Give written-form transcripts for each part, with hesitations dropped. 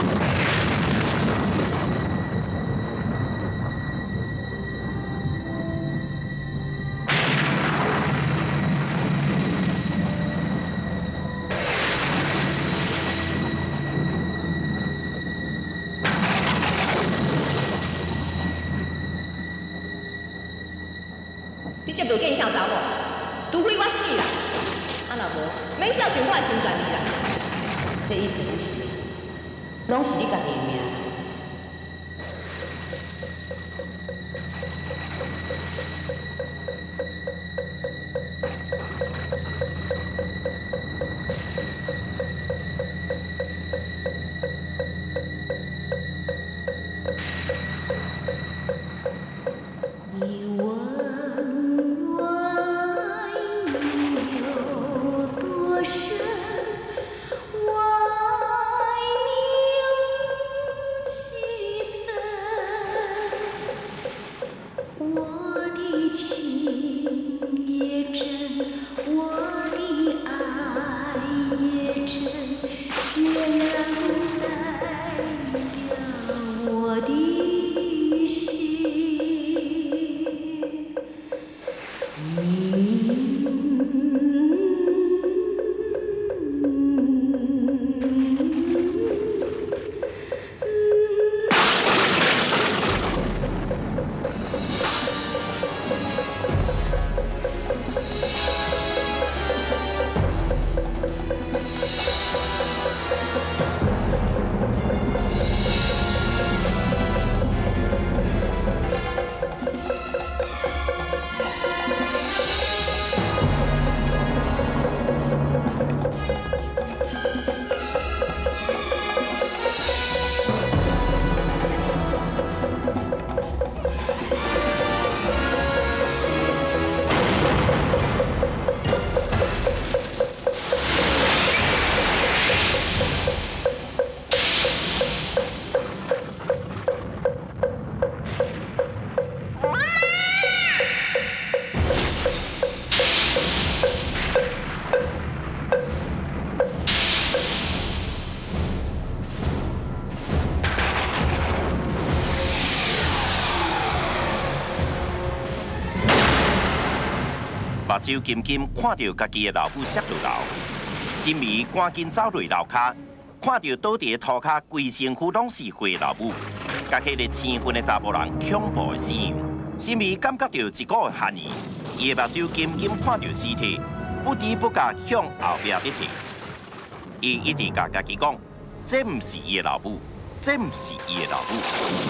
你这袂见笑查某，除非我死啦，啊若无，免孝顺我的身全你啦。 这一切拢是你，拢是你家己的命。 目睭金金看到家己的老母摔落楼，心儿赶紧走落楼骹，看到倒伫涂骹规身躯拢是血的老母，甲迄个青婚的查甫人恐怖的死样，心儿感觉到一股寒意，伊的目睭金金看到尸体，不知不觉向后壁直退。伊一直甲家己讲，这毋是伊的老母，这毋是伊的老母。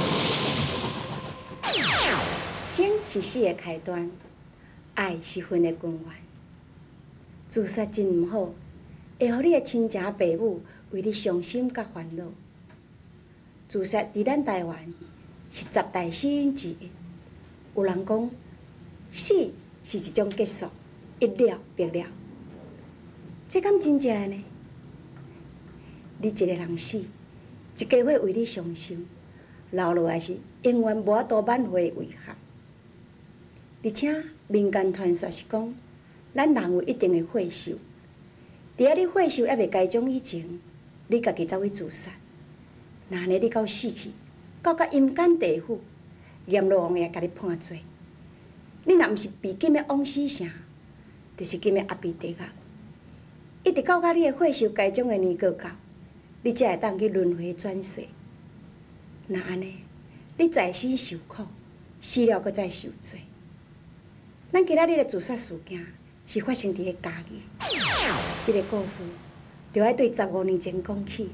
生是死的开端。 爱是婚的根源，自杀真毋好，会互你的亲情爸母为你伤心甲烦恼。自杀伫咱台湾是10大死因之一。有人讲，死是一种结束，一了百了。这敢真正的呢？你一个人死，一家伙为你伤心，留落来是永远无法度挽回的遗憾。而且。 民间传说是讲，咱人有一定的岁数，伫你岁数还未该终以前，你家己走去自杀，那安尼你到死去，到阴间地府，阎罗王会甲你判罪。你若毋是被禁的枉死城，就是禁的阿鼻地狱，一直到你的岁数该终的年过到，你才会当去轮回转世。那安尼，你在生受苦，死了搁再受罪。 咱今仔日的自杀事件是发生伫个家己，这个故事就要对15年前讲起。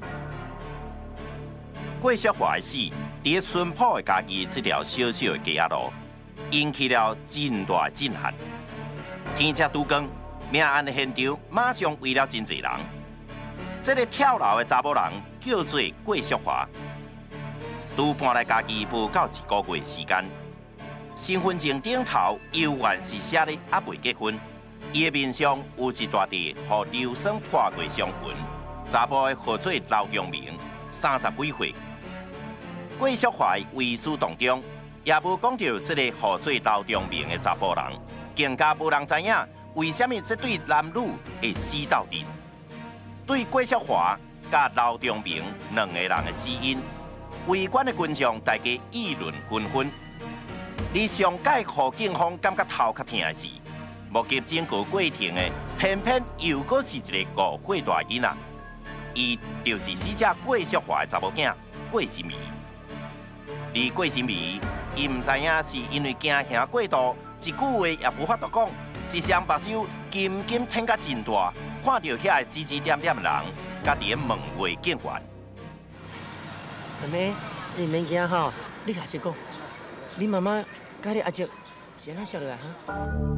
郭雪华的死，伫个孙浦的家己这条小小的街路，引起了真大的震撼。天才拄光，命案的现场马上围了真侪人。这个跳楼的查某人叫做郭雪华，拄搬来家己无到1个月时间。 身份证顶头犹原是写咧还未结婚，伊的面上有一大块互硫酸破过伤痕。查甫的号做刘永明，30几岁。郭雪华遗书当中也无讲到这个号做刘永明的查甫人，更加无人知影为什么这对男女会死斗阵。对郭雪华， 甲刘忠明两个人的死因，围观的群众大家议论纷纷。而上届让警方感觉头壳痛的是，目击证据过程的偏偏又搁是一个5岁大囡仔，伊就是死者郭淑华的查某囝郭心怡。而郭心怡，伊唔知影是因为惊吓过度，一句话也无法度讲，一双目睭金金挺甲真大，看到遐个指指点点的人，家己问话警员。 阿妹，你免惊吼，你甲阿叔讲，你妈妈甲你阿叔是安怎晓得啊？哈？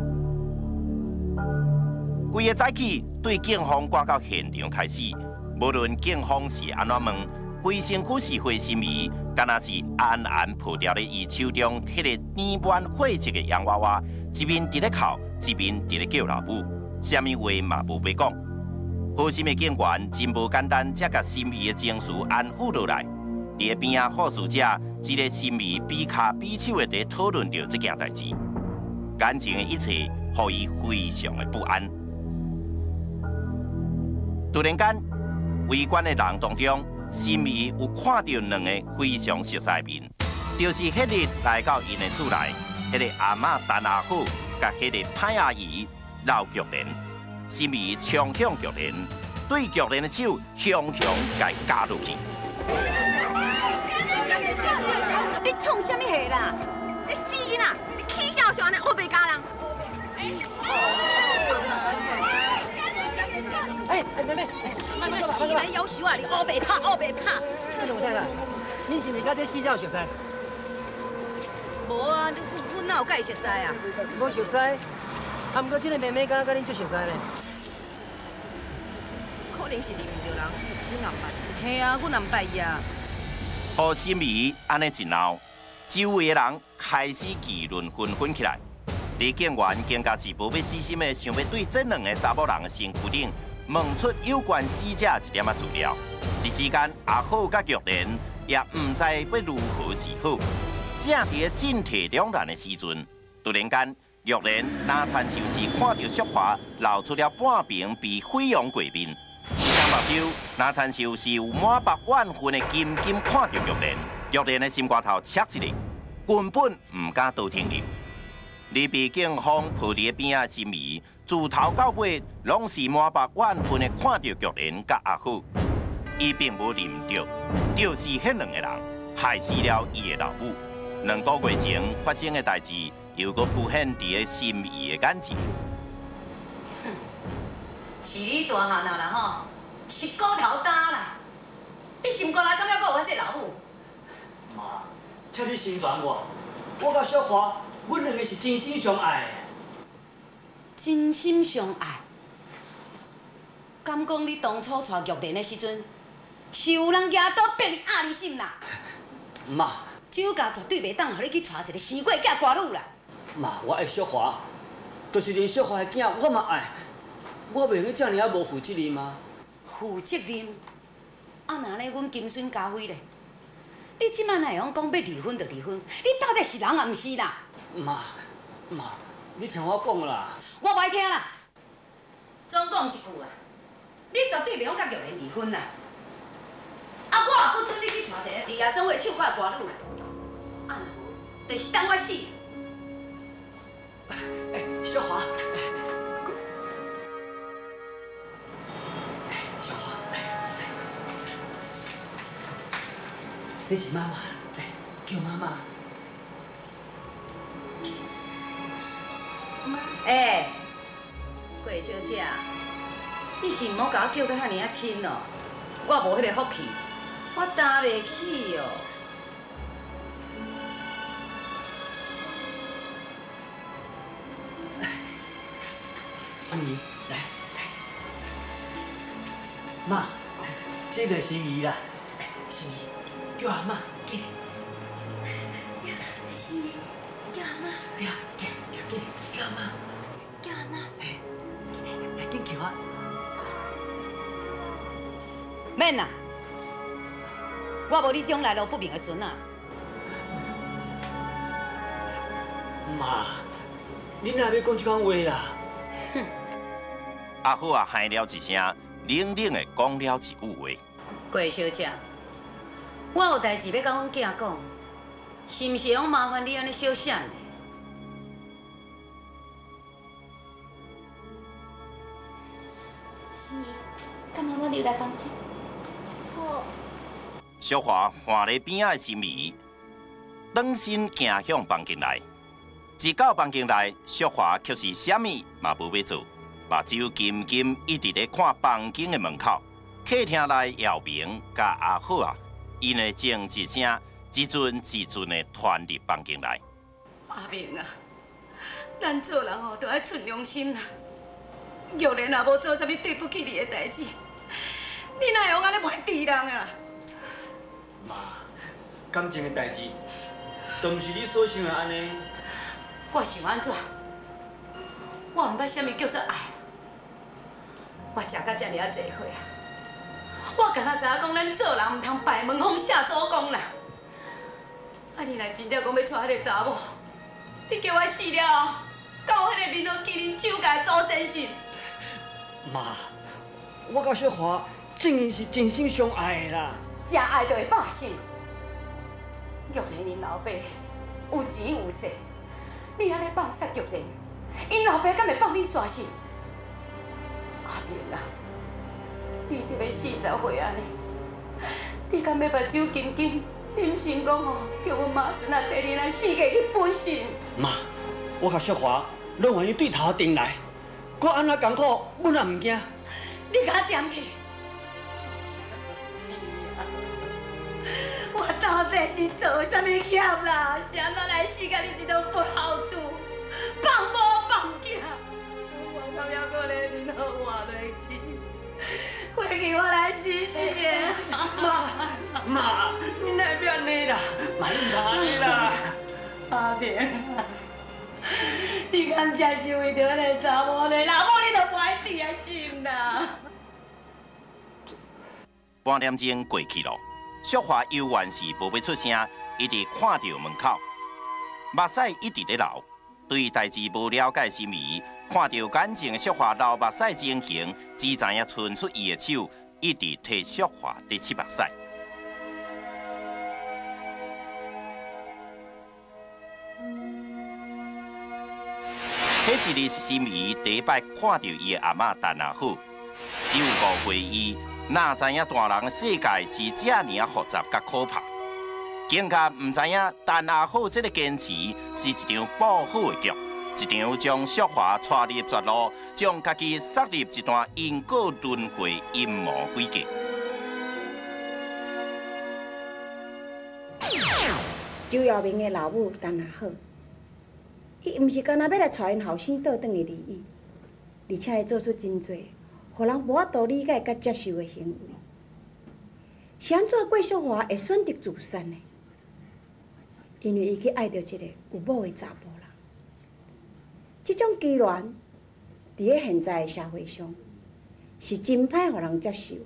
规个早起对警方赶到现场开始，无论警方是安怎问，规身躯是灰心怡，敢若是安安抱掉咧伊手中迄个沾满血迹的洋娃娃，一面伫咧哭，一面伫咧叫老母，啥物话嘛无要讲。好心的警员真无简单，才甲心怡的情绪安抚落来。伫个边仔护士者，一个心怡比骹比手的在讨论着这件代志，眼前的一切，互伊非常的不安。突然间，围观的人当中，心怡有看到两个非常熟悉的面，就是迄日来到因的厝内，迄个阿嬷陈阿虎，甲迄个歹阿姨刘玉莲。心怡冲向玉莲，对玉莲的手凶凶甲夹落去。 你创啥物戏啦？你死囡仔！你起笑就安尼黑白家人。 妹妹， 慢慢死来夭寿啊！你黑白拍，黑白拍。 这两天啦，你是毋是甲这死者有熟悉？ 无啊，阮哪有甲伊熟悉啊？ 无熟悉，啊，毋过这个妹妹敢若甲恁足熟悉呢？ 可能是认唔着人，阮也唔捌。嘿啊，阮也唔捌伊啊。 好心怡安尼一闹，周围的人开始议论纷纷起来。李警员更加是无要死心的，想要对这两个查某人的身躯顶问出有关死者一点仔资料。一时间，阿虎甲玉莲也唔知要如何是好。正伫进退两难的时阵，突然间，玉莲哪参像是看到淑华露出了半边被毁容过面。目睭哪参像是有满白万分的金金看到玉莲，玉莲的心肝头切一个，根本唔敢多听伊。而被警方抱伫边仔心怡，自头到尾拢是满白万分的看到玉莲甲阿虎。伊并无认着，就是迄两个人害死了伊的老母。2个月前发生的代志，又搁浮现伫个心怡的眼前。 是你大汉啊啦吼！是骨头担啦！你心肝内敢要顾我这老母？ 妈，请你成全我，我甲淑华，阮两个是真心相爱的。 真心相爱。敢讲你当初娶玉莲的时阵，是有人举刀逼你压你心啦？ 妈， 酒家绝对袂当互你去娶一个生过囝歌女啦！ 妈，我爱淑华，就是连淑华的囝我嘛爱，我袂用去遮尔啊无负责任吗？ 负责任？啊，那呢，阮金孙家辉咧，你即摆哪会讲要离婚就离婚？你到底是人啊，毋是啦？ 妈，你听我讲啦。 我袂听啦。总讲一句啦，你绝对袂用甲玉莲离婚啦。啊，我也不准你去娶一个伫亚总会唱歌的歌女。啊，就是等我死。 淑华，淑华，这是妈妈，叫妈妈。 郭小姐，你是毋好甲我叫到遐尔啊亲哦，我无迄个福气，我担袂起哦。 心怡，来，妈，这个心怡啦，心怡，叫阿妈，记得。 心怡，叫阿妈。 对啊，记得，叫阿妈。 叫阿妈。 紧叫啊！ 免啦，我无你种来路不明的孙啊。 妈，你哪要讲这款话啦？ 阿虎啊，喊了一声，冷冷的讲了一句话。 桂小姐，我有代志要甲阮囝讲，是毋是会用麻烦你安尼小闪呢？ 心怡，干妈妈你来房间。好。 小华看咧边仔的心仪，转身行向房间内。一到房间内，小华却是啥物嘛无要做，目睭紧紧一直咧看房间的门口。客厅内姚明甲阿好啊，因的静一声，一阵一阵的传入房间内。 阿明啊，咱做人哦，都要存良心啦。玉莲也无做啥物对不起你的代志，你哪会用安尼卖猪人的啦？ 妈，感情的代志，都毋是你所想的安尼。 我想安怎？我毋捌啥物叫做爱。我食到遮尔啊侪岁啊，我敢若知影讲咱做人毋通拜门风下祖公啦。啊，你若真正讲要娶迄个查某，你叫我死了后，到迄个面头见恁周家的祖先信。 妈，我甲小华真然是真心相爱的啦。 真爱就会百姓。玉莲因老爸有钱有势，你安尼放杀玉莲，因老爸敢会放你煞死？阿明啊，你得要40岁啊呢，你敢要目睭金金，忍心讲吼，叫阮妈孙啊第二咱世界去分心？ 妈，我甲小华拢愿意对头顶来，我安怎艰苦，阮也毋惊。 你甲我点去！我到底是做啥物孽啦？是安怎来世间你这种不好处，放某放囝？我敢要搁咧面头活落去，回去我来死的。 妈，你哪会安尼啦？妈，你唔安尼啦。 阿平啊，你敢真是为着迄个查某呢？若无你就不爱弟啊心啦。 半点钟过去了。小华犹原是无要出声，一直看着门口，目屎一直咧流。对代志无了解心意，看到眼前的小华流目屎情形，只知影伸出伊的手，一直替小华伫拭目屎。迄一日是心仪第一摆看到伊的阿嬷陈阿好，只有误会伊。哪知影大人的世界是这样啊复杂甲可怕，更加唔知影陈阿好这个坚持是一场不好的局，一场将小华带入绝路，将家己塞入一段因果轮回阴谋诡计。 周耀明的老母陈阿好，伊唔是干那要来带因后生倒转去离异，而且会做出真多。互人无法度理解甲接受的行为，是安怎桂小华会选择自杀呢？因为伊去爱着一个有某的查甫人，这种机缘，伫咧现在的社会上，是真歹互人接受的。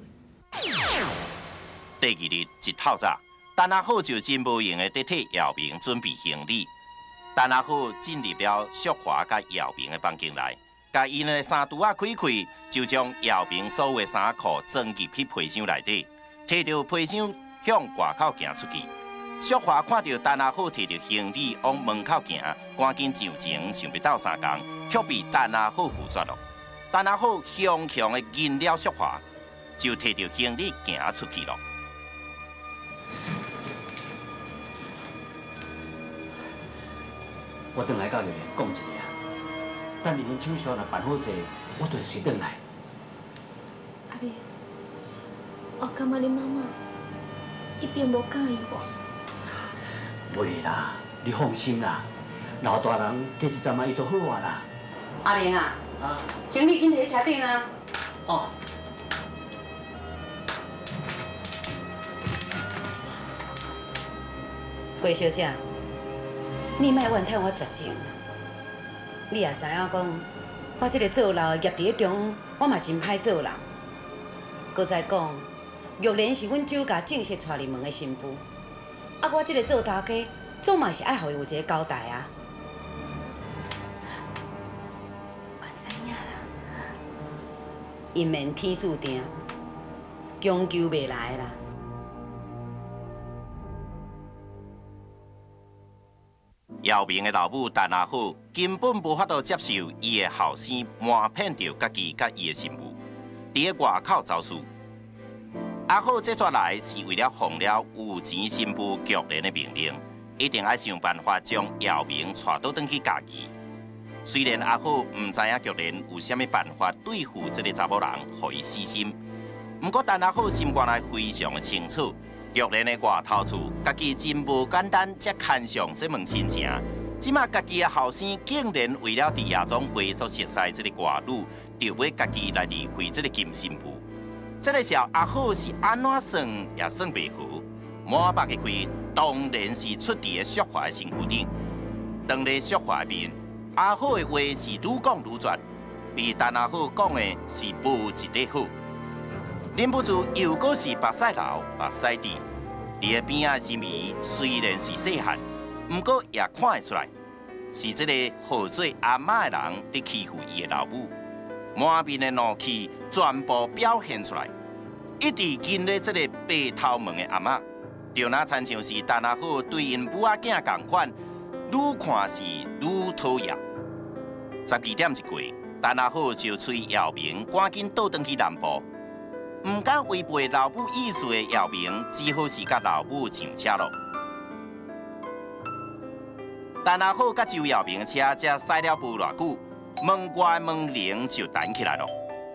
第二日一透早，陈阿好就真无用的伫替姚明准备行李。陈阿好进入了淑华甲姚明的房间内。甲因的衫櫥开开，就将姚明所有的衫裤装入去皮箱内底，摕着皮箱向外口行出去。淑华看到陈阿好摕着行李往门口行，赶紧上前想要斗相共，却被陈阿好拒绝了。陈阿好强强的认了淑华，就摕着行李行出去了。 我转来甲玉莲讲一下。等二年手续若办好势，我就随转来。 阿明，我感觉你妈妈一定无介意我。 袂啦，你放心啦，老大人过一阵仔伊就好啊啦。 阿明啊，行李紧摕车顶啊。 哦。 桂小姐，你莫怨叹我绝情。你也知影讲，我这个做老的业伫咧中，我嘛真歹做人。搁再讲，玉莲是阮周家正式娶入门的新妇，啊，我这个做大家，总嘛是爱互伊有一个交代啊。 我知影啦。 因免天注定， 终究袂来啦。 姚明的老母陈阿好根本无法度接受伊的后生瞒骗着家己甲伊的媳妇，伫个外口走私。阿好这撮来是为了奉了有钱新妇局连的命令，一定要想办法将姚明带倒转去家己。虽然阿好唔知影局连有啥物办法对付这个查某人，互伊死心，不过陈阿好心肝内非常的清楚。局连的外头厝，家己真无简单，才牵上这门亲情。即马家己的后生竟然为了伫夜总会所熟悉这个外女，就要家己来离开这个金新妇。这个时候阿好是安怎算也算袂好，满目一开，当然是出伫个淑华的身躯顶。当咧淑华面，阿好的话是愈讲愈绝，比陈阿好讲的是无一个好。忍不住又搁是目屎流、目屎滴，伊个边仔心仪虽然是细汉，不过也看会出来，是这个号做阿妈的人伫欺负伊的老母，满面的怒气全部表现出来。一直跟咧这个白头毛的阿妈，就那亲像是陈阿好对因母仔囝同款，愈看是愈讨厌。12点一过，陈阿好就催姚明赶紧倒转去南部。唔敢违背老母意思的姚明，只好是甲老母上车咯。陈阿好甲周姚明的车才驶了无偌久，门外门铃就弹起来咯。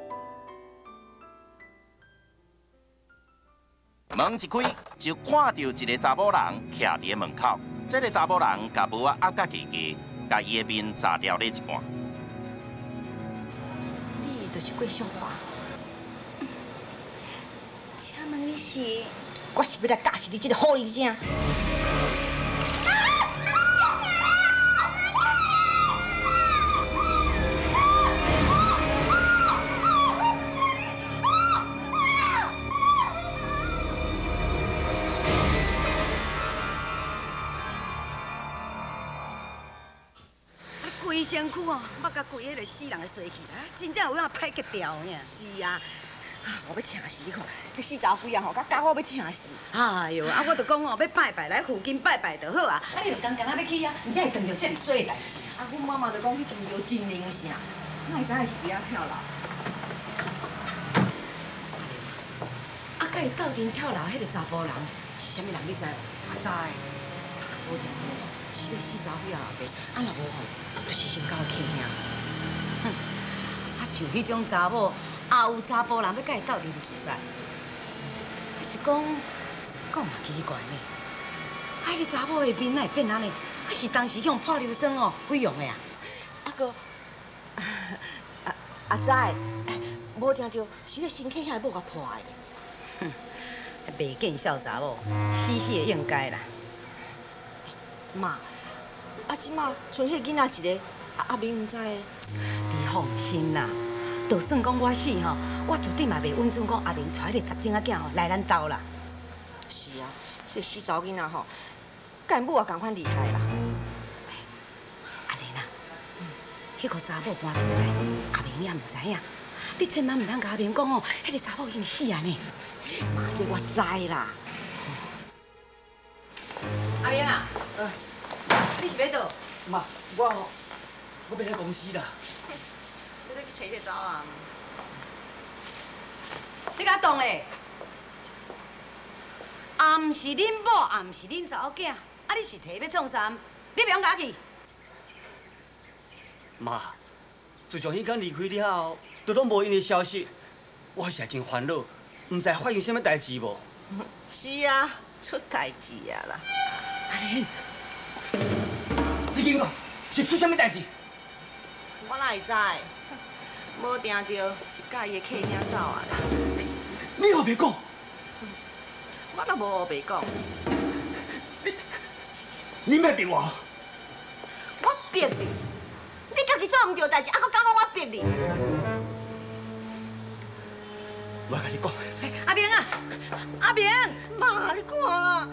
门一开，就看到一个查某人徛伫门口。这个查某人甲帽仔压甲低低，甲伊的面炸掉了一半。 你就是桂香花。请问你是？我是要来教死你这个狐狸精！ 规身躯哦，捌甲规迄个死人的衰气，真正有影歹结掉呢。 是啊。我要请死你看，迄死查鬼啊吼，甲搞我要请死。 哎呦，啊，我就讲哦，要拜拜来附近拜拜就好啊。啊，你就刚刚要去啊，唔才会碰到这么衰的代志。 啊，阮妈妈就讲迄间庙真灵啥，哪会知是边仔跳楼？ 啊，甲伊斗阵跳楼迄个查甫人是啥物人？你知无？ 我知。无听无，是个死查鬼啊后边，啊若无吼，就是先搞气兄。 哼，啊像迄种查某。也有查甫人要甲伊斗阵自杀，还是讲嘛奇怪呢？啊，迄个查某的面哪会变安尼？啊，是当时用破硫酸哦毁容的啊？ 啊个阿仔，无听着是个身体遐某甲破的。 哼，袂见笑查某，死死的应该啦。 妈，啊即马剩迄个囡仔一个，阿明毋知。 你放心啦。就算讲我死吼，我绝对嘛袂允准讲阿明带迄个杂种仔囝吼来咱兜啦。 是啊，迄个死查某囡仔吼，甲因母也同款厉害啦。 阿玲啊，迄个查某搬出个代志，阿明也毋知影。你千万毋通甲阿明讲哦，迄个查某已经死啊呢。 妈，这我知啦。 阿明啊，你是要倒？ 妈，我要来公司啦。 你去找迄个查某人。 你甲动嘞？啊，毋是恁某，啊，毋是恁查某囝，啊，你是找要创啥？你别甲去。 妈，自从迄天离开了后，都拢无因的消息，我实在真烦恼，毋知发生什么代志无？ 是啊，出代志啊啦！ 阿玲， 你紧讲，是出什么代志？ 我哪会知？无定着是甲伊的客兄走啊啦！ 你何别讲？ 我都无何白讲。 你莫逼我！ 我逼你！你家己做唔对代志，还佫讲我逼你？ 我甲你讲， 阿明啊，阿明， 妈，你看啦！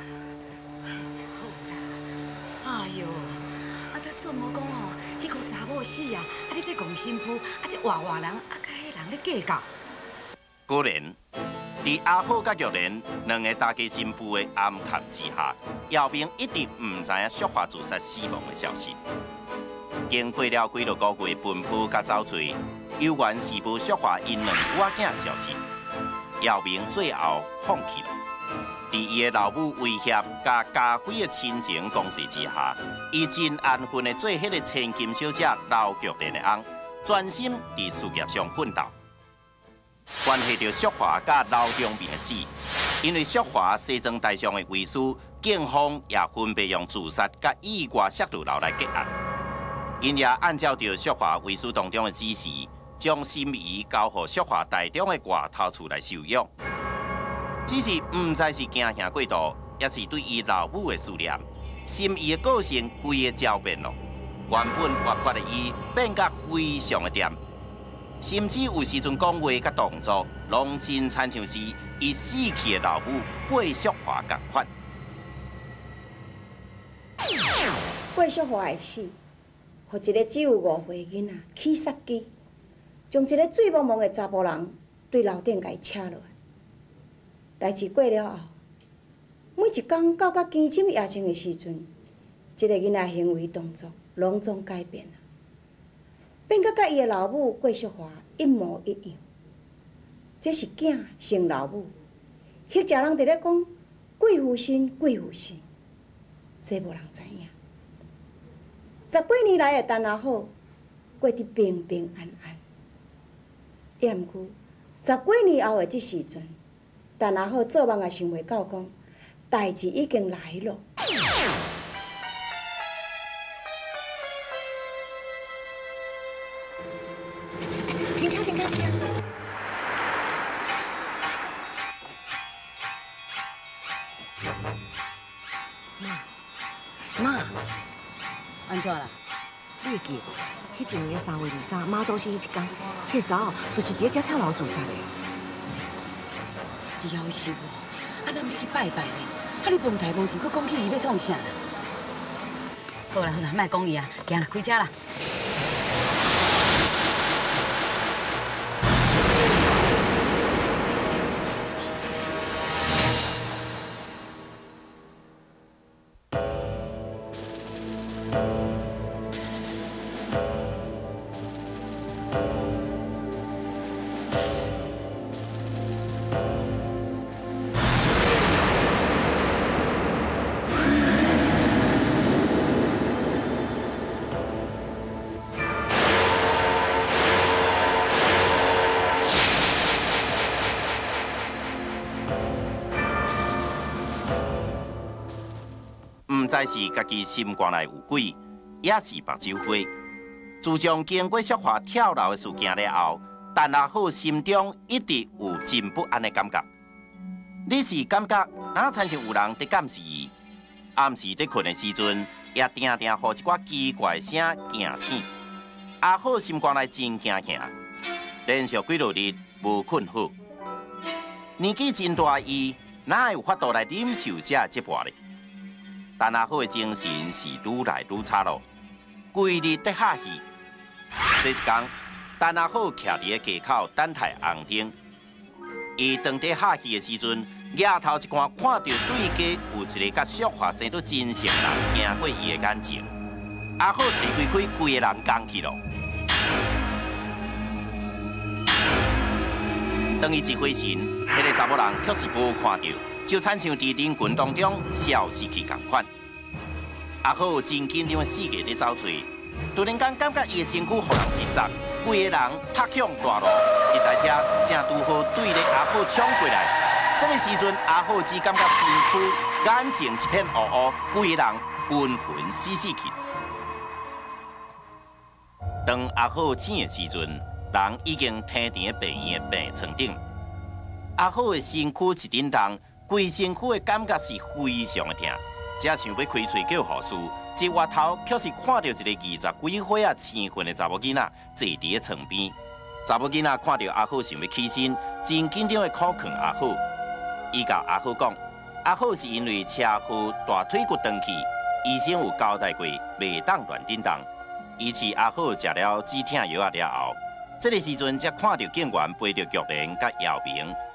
哎呦，啊，他做无讲哦，迄个查某死啊，啊，你这戆新妇，啊，这活人，啊，甲迄人咧计较。 果然， 伫阿好甲玉莲两个大家新妇的暗含之下，姚明一直唔知影淑华自杀死亡的消息。经过了几个月奔波甲找寻，有关事部淑华因两外囝消息，姚明最后放弃了。伫伊的老母威胁甲家辉的亲情攻势之下，伊真安分的做迄个千金小姐刘玉莲的翁，专心伫事业上奋斗。关系到淑华甲刘忠明的死，因为淑华西装台上的遗书，警方也分别用自杀甲意外亵渎楼来结案。因也按照着淑华遗书当中的指示，将心仪交予淑华台中的外头厝来收养。只是唔知是惊吓过度，也是对伊老母的思念，心仪的个性规个照变咯。原本活泼的伊变甲非常的甜。甚至有时阵讲话甲动作，拢真亲像是伊死去的老母桂淑华共款。 桂淑华的死，互一个只有5岁的囡仔起杀机，将一个醉茫茫的查甫人对楼顶甲伊扯落来。代志过了后，每一天到甲更深夜静的时阵，这个囡仔行为动作拢总改变了。变甲伊的老母桂淑华一模一样，这是囝生老母，迄家人伫咧讲贵妇身，贵妇身，这无人知影。10几年来的陈阿好，过得平平安安。也毋过10几年后的这时阵，陈阿好做梦也想袂到讲，代志已经来了。 停车，停车，停车！ 妈， 安怎啦？ 你会记无？迄一年3月23，妈祖生迄一天，迄个查某就是伫遮跳楼自杀的。 夭寿哦！啊，咱要去拜拜咧。啊，你无代无志，佫讲起伊要创啥？好啦好啦，莫讲伊啊，行啦，开车啦。 唔知是家己心肝内有鬼，也是目睭花。自从经过淑华跳楼的事件了后，陈阿好心中一直有真不安的感觉。你是感觉哪亲像有人在监视伊？暗时在困的时阵，也定定互一寡奇怪的声惊醒。阿好心肝内真惊吓，连续几落日无困好。年纪真大伊，哪有法度来忍受这折磨呢？陈阿好的精神是愈来愈差咯，规日在下戏。这一天，陈阿好徛伫个街口等待红灯。伊当在下戏的时阵，额头一看看到对家有一个甲淑华生得真像人行过伊的眼睛。阿好嘴开开，规个人讲去咯。当伊一回神，迄个查某人却是无看到。就亲像伫人群当中消失去共款。阿好真紧张的四界在走找，突然间感觉伊的身躯互人击杀，规个人拍向大路，一台车正拄好对着阿好冲过来。这个时阵，阿好只感觉身躯眼前一片乌乌，规个人昏昏死死去。当阿好醒的时阵，人已经躺伫病院的病床顶。阿好的身躯一震动。规身躯的感觉是非常的痛，才想要开嘴叫护士，一回头却是看到一个20几岁啊青训的查某囡仔坐伫个床边。查某囡仔看到阿好想要起身，真紧张的靠劝阿好。伊甲阿好讲，阿好是因为车祸大腿骨断去，医生有交代过袂当乱震动。伊饲阿好食了止痛药了后，这个时阵才看到警员陪着玉莲甲姚明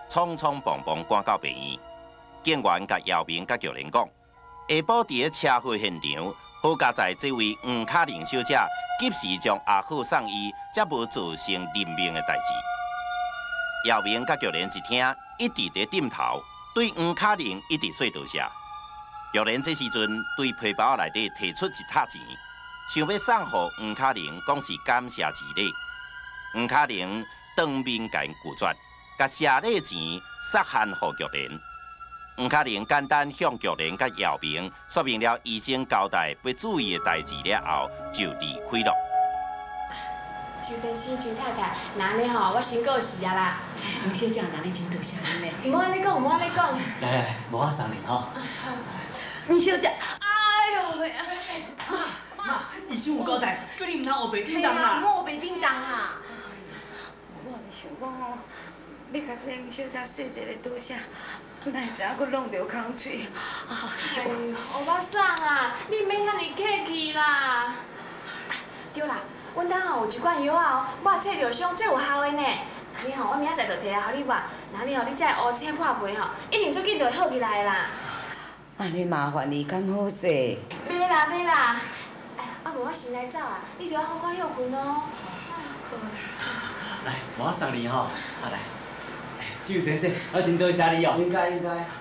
匆匆忙忙赶到病院。警员甲姚明甲玉莲讲，下晡伫个车祸现场，好佳在这位黄卡玲小姐及时将阿虎送医，才无造成人命的代志。姚明甲玉莲一听，一直在点头，对黄卡玲一直说多谢。玉莲这时阵对皮包内底摕出一沓钱，想要送互黄卡玲，讲是感谢之礼。黄卡玲当面甲因拒绝，甲谢礼钱塞限互玉莲。黄卡玲简单向玉莲甲姚明说明了医生交代要注意的代志了后，就离开了。 周先生、周太太，那安尼吼，我先告辞啊啦。 黄小姐，那你真多谢恁嘞。 唔好安尼讲，唔好安尼讲。 来，无我送你吼。 黄小姐，哎呦呀！ 妈，医生有交代，叫你唔通黑白叮当啦， 啦。 莫白叮当啦。 我就想讲吼，要甲这黄小姐说一个多谢，哪会知影佫弄着空嘴。 哎呦，欧巴桑啊，你免遐尼客气啦。对啦，阮兜吼有一罐药啊，我测着伤最有效的呢。安尼吼，我明仔载就摕来互你抹，那你吼你才会乌青破皮吼，一定最紧就会好起来啦。 安尼麻烦你敢好势？ 袂啦袂啦，哎呀，啊无我先来走啊，你着要好好休困哦。 来，我送你吼，来，周先生，我真多谢你哦。 应该。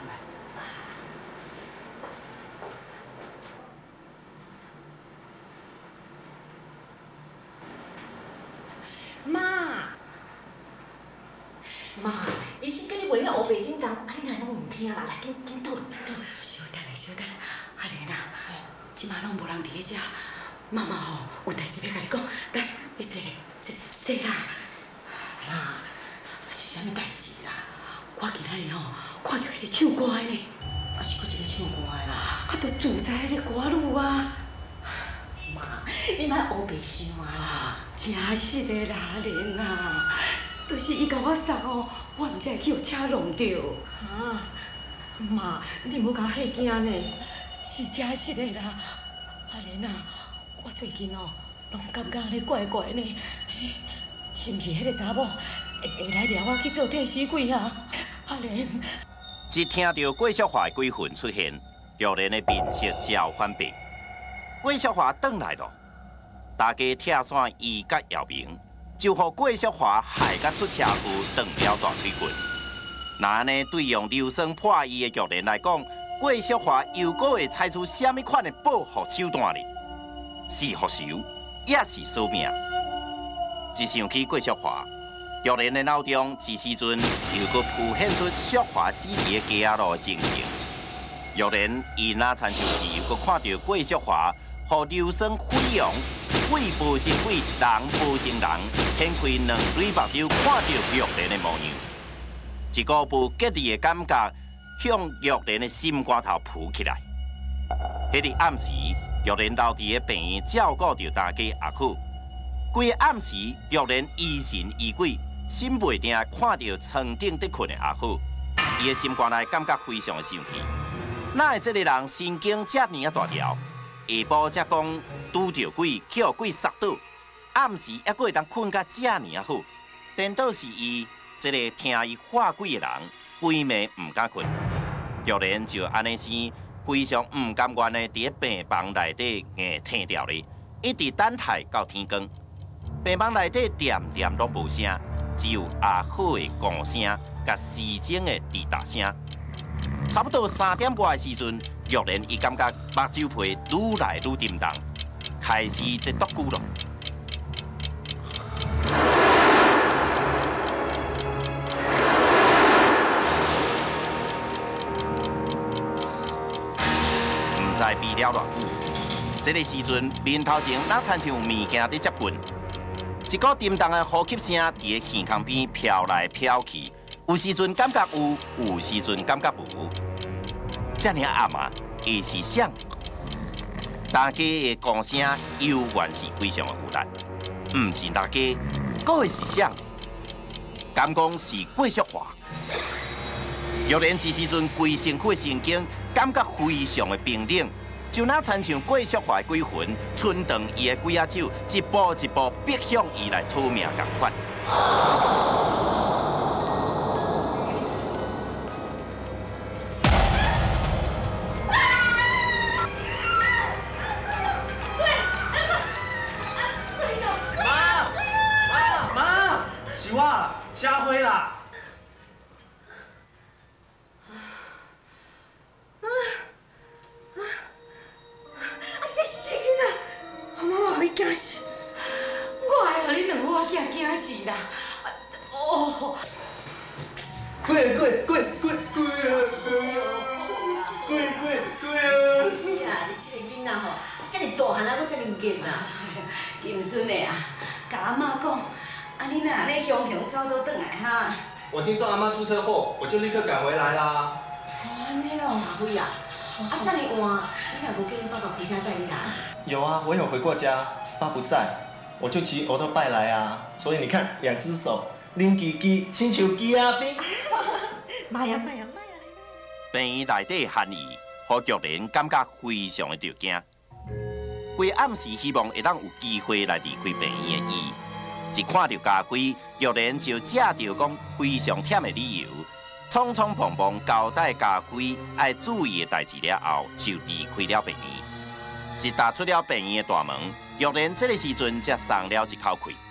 妈，医生叫你袂晓黑白叮当，啊你哪拢唔听啦？来，紧倒。 小等下，小等，阿莲啊，即马拢无人伫咧遮，妈妈吼有代志要甲你讲，来，你坐咧，坐啦。 妈，是啥物代志啦？ 我今仔日吼看到迄个唱歌的呢， 啊是搁一个唱歌的啦。 啊，着自在迄个歌女啊。 妈，你莫黑白想啊啦。 真实的啦，莲啊，就是伊甲我送吼，我毋知会去互车弄着。 啊，妈，你莫甲我吓惊呢。 是真实的啦，阿莲啊，我最近哦，拢感觉安尼怪怪呢，是毋是迄个查某会来撩我去做替死鬼啊？阿莲， 一听到郭小华的鬼魂出现，玉莲的面色交反白。郭小华转来了，大家拆散伊甲姚明，就互郭小华害甲出车祸，断了大腿骨。那安尼对用流酸破衣的玉莲来讲，郭小华又阁会采取什么款的报复手段呢？是复仇，也是索命。一想起郭小华，玉莲的脑中这时阵又阁浮现出小华死伫个街路的情形。玉莲伊那参就是又阁看到郭小华互流酸毁容，鬼报成鬼，人报成人，掀开两对目睭，看到玉莲的模样，一股不吉利的感觉向玉莲的心肝头扑起来。迄日暗时，玉莲留伫个病院照顾着大家阿虎。规个暗时，玉莲疑神疑鬼，心袂定看到床顶伫困的阿虎，伊的心肝内感觉非常的生气。哪会这个人神经遮尔啊大条？下晡才讲拄着鬼，去互鬼杀倒，暗时还阁会当困甲遮尔啊好，颠倒是伊这个听伊话鬼的人，规暝唔敢困。玉莲就安尼生，非常唔甘愿的伫病房内底硬挺掉咧，一直等待到天光。病房内底点点拢无声，只有阿虎的讲声甲时钟的滴答声。差不多3点外的时阵，玉莲伊感觉目睭皮愈来愈沉重，开始在踱久了。唔知闭了偌久，这个时阵面头前哪亲像有物件在接近，一股沉重的呼吸声伫个耳孔边飘来飘去，有时阵感觉有，有时阵感觉无。遮尔暗啊，会是啥？大家的讲声犹原是非常的有力，唔是大家，阁会是啥？敢讲是郭淑华？玉莲这时阵规身躯神经感觉非常的冰冷，就那亲像郭淑华的鬼魂伸长伊的鬼仔手，一步一步逼向伊来讨命共款。 是，我会互恁两伙囝惊死啦！哦， 贵啊！ 呀，你这个囡仔吼，这么大汉啊，搁这么硬啊！金孙的啊，甲阿妈讲，啊你若安尼雄雄走倒转来哈。 我听说阿妈出车祸，我就立刻赶回来啦。 哦，安尼哦，阿辉啊，啊这么晚，你若无叫恁爸爸开车载你啦？ 有啊，我有回过家，爸不在，我就骑欧多拜来啊。所以你看，2只手拎机机，亲像鸡仔兵。 妈呀！ 病院内底寒意，让玉莲感觉非常的着惊。规暗时希望会当有机会来离开病院的伊，一看到家辉，玉莲就借着讲非常忝的理由，匆匆忙忙交代家辉爱注意的代志了后，就离开了病院。一踏出了病院的大门，玉莲这个时阵才松了一口气。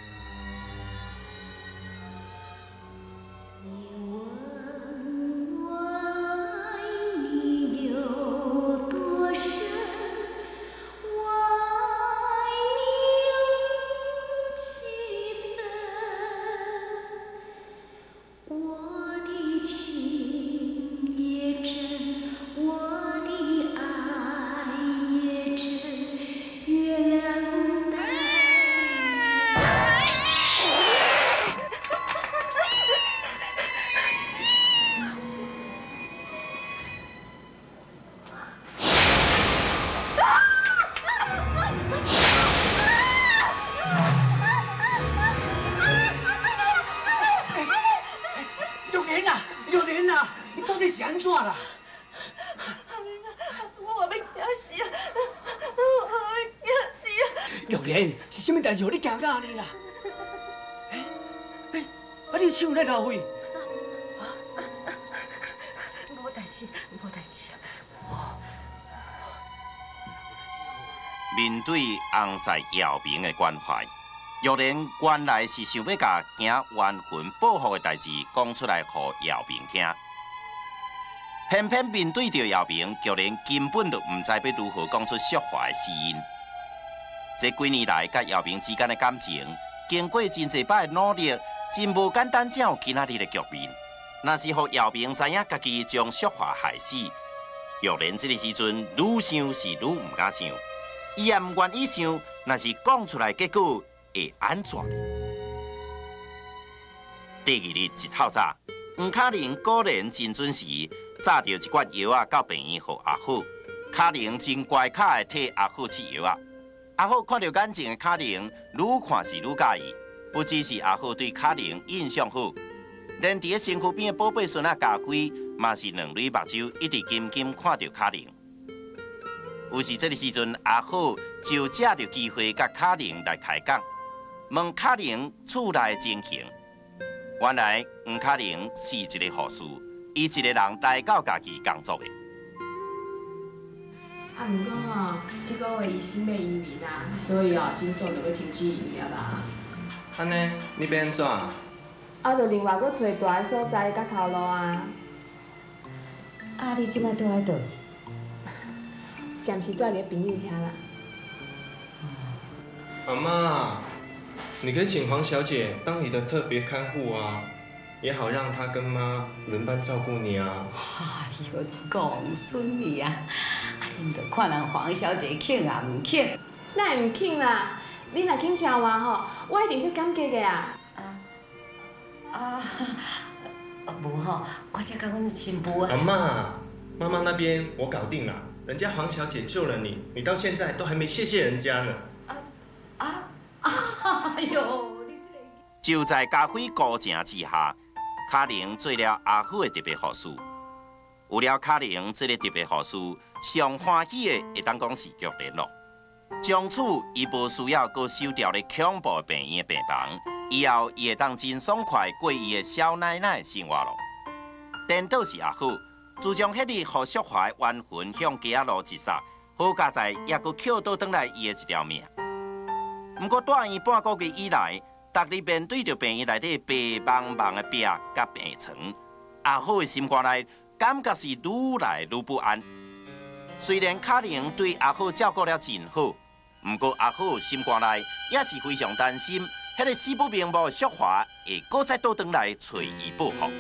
是啥物代志，互你惊到安尼啦？啊你手在流血？ 无代志啦。 面对红婿姚明的关怀，玉莲原来是想要把惊冤魂报复的代志讲出来，给姚明听。偏偏面对着姚明，玉莲根本就唔知要如何讲出释怀的死因。这几年来，甲姚明之间的感情，经过真侪摆的努力，真无简单，才有今仔日的局面。若是互姚明知影家己将淑华害死，玉莲这个时阵愈想是愈唔敢想，伊也唔愿意想，若是讲出来，结果会安怎呢？第2日一透早，黄卡玲果然真准时，炸着一罐药啊到病院给阿虎。卡玲真乖巧的替阿虎试药啊。阿虎看到眼前的卡玲，愈看是愈介意。不只是阿虎对卡玲印象好，连伫身躯边的宝贝孙仔家辉，嘛是两蕊目睭一直紧紧看着卡玲。有时这个时阵，阿虎就借着机会甲卡玲来开讲，问卡玲厝内情形。原来黄卡玲是一个护士，伊一个人来到家己工作的。 啊，毋过吼，这个月医生要移民啊，所以诊所就要停止营业啦。 安尼，你要安怎？ 啊，就另外搁找大个所在甲头路啊。 啊，你即摆住喺倒？ 暂时住伫朋友遐啦。 阿妈，你可以请黄小姐当你的特别看护啊，也好让她跟妈轮班照顾你啊。 哎呦，公孙你啊！啊，恁着看人黄小姐肯也唔肯。 哪会唔肯啦？你若肯请我吼，我一定足感激的啊。 无吼，我才甲阮新妇啊。 阿妈，妈妈那边我搞定了，人家黄小姐救了你，你到现在都还没谢谢人家呢。 哎呦，你这个。 就在家辉高情之下，卡玲做了阿虎的特别护士。有了卡玲这个特别护士，上欢喜的会当讲是玉莲咯。从此，伊无需要搁收掉咧恐怖的病院的病房，以后伊会当真爽快过伊的小奶奶的生活咯。颠倒是阿虎，自从迄日互淑华的冤魂向家路自杀，好佳在也搁捡倒转来伊的一条命。不过住院半个月以来，逐日面对着病院内底白茫茫的壁甲病床，阿虎的心肝内感觉是愈来愈不安。虽然卡玲对阿虎照顾了真好， 不过阿虎心肝内也是非常担心，迄个死不瞑目的淑华会搁再倒转来找伊报复。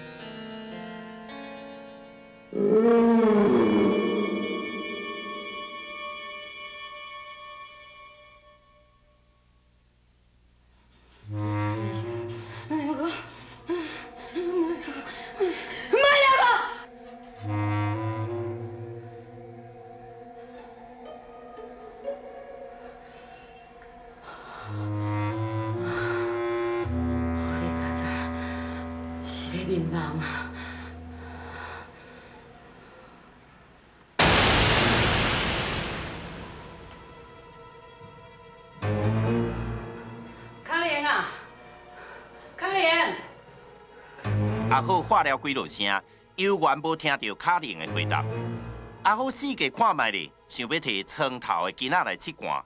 阿虎喊了几落声，犹原无听到卡玲的回答。阿虎四界看卖咧，想要摕床头的囡仔来试看。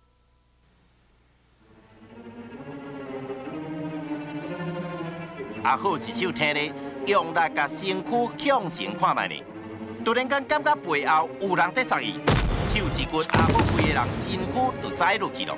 阿虎一手摕咧，用力甲身躯向前看卖咧，突然间感觉背后有人在杀伊，手一骨，阿虎规个人身躯就栽落去了。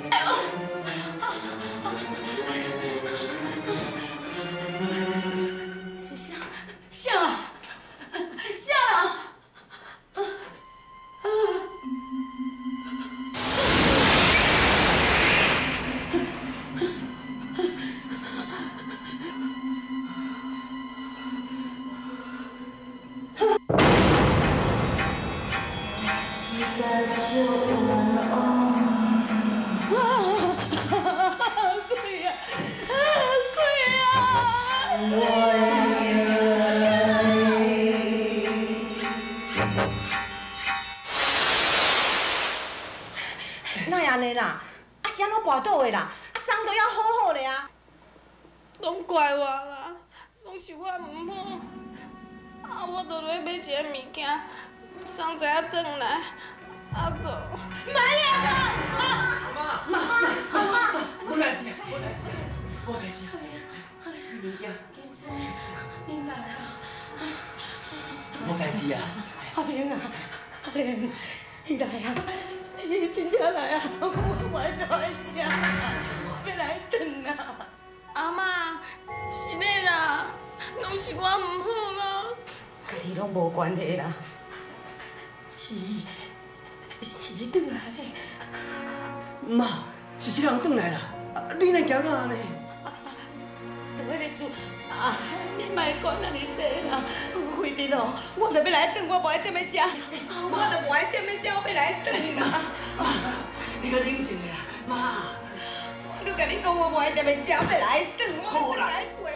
哪会安尼啦？啊是安怎跋倒的啦？啊脏都要好好的啊！ 拢怪我啦，拢是我唔好。啊，我就落买一个物件，送知影转来，啊就买了啦！ 妈，无代志，无代志，无代志。物件， 你来啊！ 无代志啊！ 阿玲啊，阿玲，你来啊！你真正来啊！我倒来吃，我要来转啊！ 阿妈，是你啦，拢是我唔好啦。 甲你拢无关系啦，是你转来的。 妈，是这人转来啦，你来行到安尼？ 都迄个主啊，你莫管安尼济啦，非得哦，我就要来转，我无爱踮咧遮，我就无爱踮咧遮，我要来转啦。 你较冷静啦，妈。 我都甲你讲，我无爱踮咧遮，我要来转，我要来厝。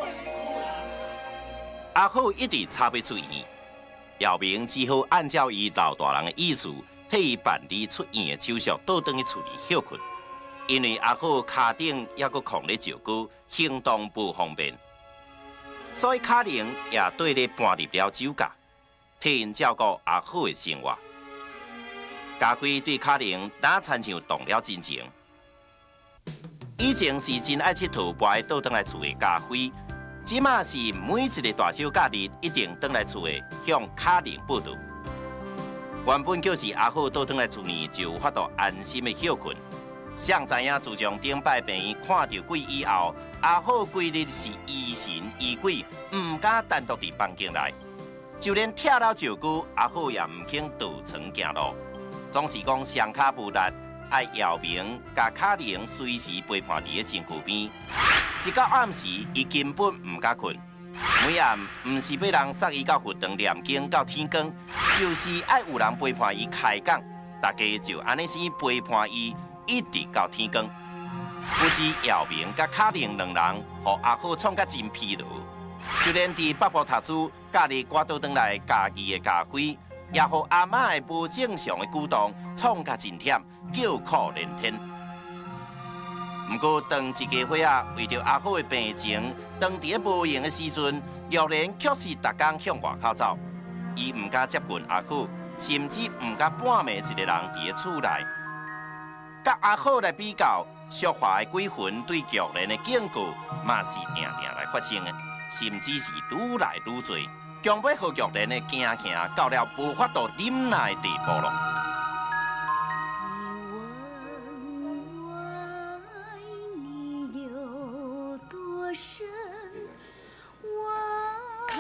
阿虎一直插不出院，姚明只好按照伊老大人的意思，替伊办理出院的手续，倒转去厝里休困。因为阿虎脚顶也阁扛咧照顾，行动不方便，所以卡玲也对咧搬入了酒家，替因照顾阿虎的生活。家辉对卡玲哪亲像动了真情。以前是真爱佚佗，不爱倒转来厝的家辉。即马是每一个大小假日一定倒来厝的向卡玲报道。原本就是阿虎倒转来厝呢，就有法度安心的休困。谁知影自从顶摆病院看到鬼以后，阿虎规日是疑神疑鬼，唔敢单独伫房间内，就连拆了照顾阿虎也唔肯渡床行路，总是讲双脚无力，爱姚明甲卡玲随时陪伴伫个身躯边。一到暗时，伊根本唔敢困。每暗唔是要人送伊到佛堂念经到天光，就是爱有人陪伴伊开讲。大家就安尼先陪伴伊，一直到天光。不知姚明甲卡玲两人，互阿虎创甲真疲劳。就连伫北部读书，假日赶倒转来家己的家辉，也互阿嬷的无正常的举动创甲真忝，叫苦连天。不过，当一家伙仔为着阿虎的病情，当伫咧无闲的时阵，玉莲却是逐工向外口走。伊唔敢接近阿虎，甚至唔敢半暝一个人伫咧厝内。甲阿虎来比较，淑华的鬼魂对玉莲的警告，嘛是定定来发生的，甚至是愈来愈多，强要互玉莲的惊到了无法度忍耐的地步咯。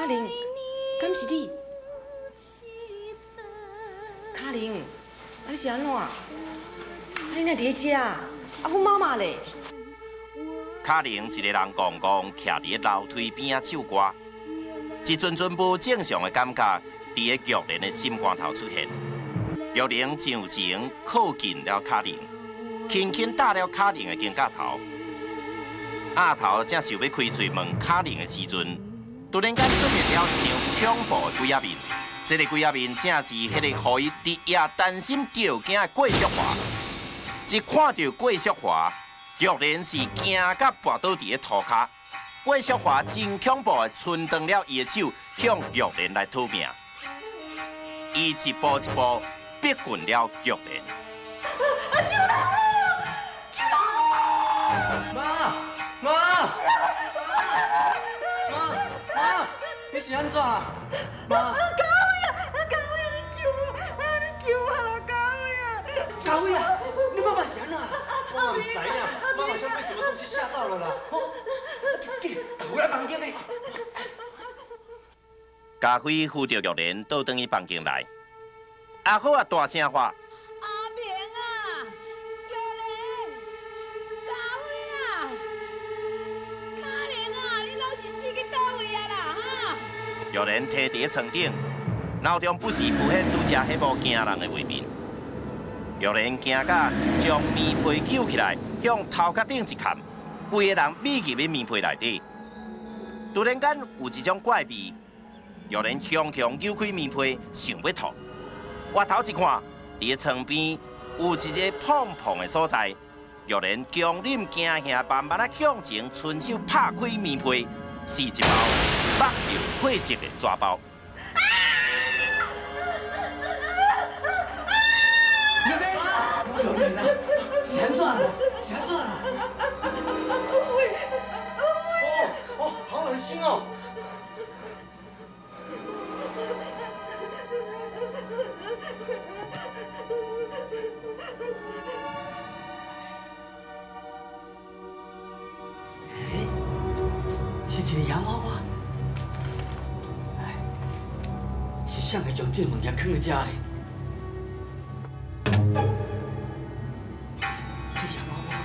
卡玲，敢是你？卡玲，你是安怎？你哪伫遮啊？阮妈妈咧？ 卡玲一个人怣怣徛伫楼梯边仔唱歌，一阵阵不正常的感觉伫个玉莲的心肝头出现。玉莲上前靠近了卡玲，轻轻打了卡玲的肩胛头。鸭头正想要开嘴问卡玲的时阵，突然间出现了一张恐怖的鬼仔面。这个鬼仔面正是迄个互伊日夜担心着惊的桂淑华。一看到桂淑华，玉莲是惊甲跋倒伫个涂骹。桂淑华真恐怖的伸长了伊的手，向玉莲来讨命。伊一步一步逼近了玉莲。 救人啊！救人啊！妈！你是安怎？妈！ 高伟，你救我啦！ 高伟啊！你妈妈是安怎？我唔知啊，妈好像被什么东西吓到了啦。赶快来房间内。 家辉扶着玉莲倒转去房间来，阿好啊大声话： 阿明啊，玉莲，家辉啊，卡玲啊，你拢是死去倒位啊啦哈！ 玉莲摕伫床顶，脑中不时浮现拄则迄幕惊人的画面。玉莲惊甲将棉被揪起来，向头壳顶一砍，规个人密入去棉被内底。突然间有一种怪味，玉莲强强扭开棉被，想要吐。回头一看，伫个床边有一个碰碰的所在。玉莲强忍惊吓，慢慢啊向前，伸手拍开棉被，是一包绑着血迹的纸包。 玉莲啊，是安怎啦？是安怎啦？哦，好恶心哦！是一个洋娃娃，是谁会将这物件放在这的？这洋娃娃，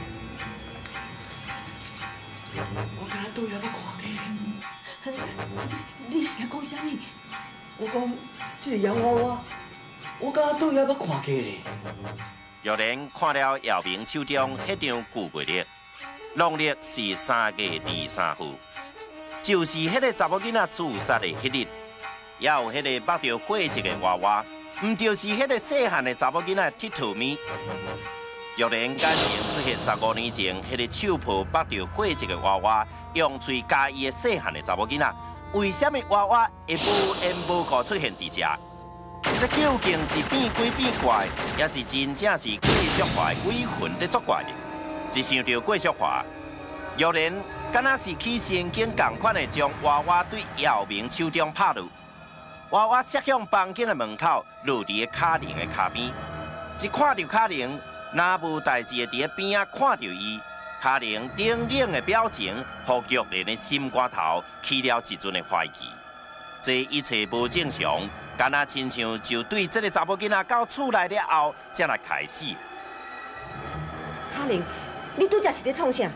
我敢若倒也捌看过。 你是在讲啥物？ 我讲这个洋娃娃，我敢若倒也捌看过咧。 玉莲看了姚明手中迄张旧月历，农历是3月23号，就是迄个查某囡仔自杀的迄日，也有迄个绑着血迹的娃娃，毋就是迄个细汉的查某囡仔铁头咪。玉莲眼前出现15年前迄个手抱绑着血迹的娃娃，用嘴夹伊的细汉的查某囡仔，为什么娃娃会无缘无故出现伫遮？这究竟是变鬼变怪，也是真正是桂淑华的鬼魂在作怪呢？一想到桂淑华，玉莲敢若是起神经共款的将娃娃对姚明手中拍落。娃娃射向房间的门口，落伫个卡玲的脚边。一看到卡玲，若无代志的伫个边仔看到伊，卡玲冷冷的表情，互玉莲的心肝头起了一阵的怀疑。这一切无正常，敢若亲像就对这个查某囡仔到厝内了后，才来开始。 卡玲，你拄则是咧创啥？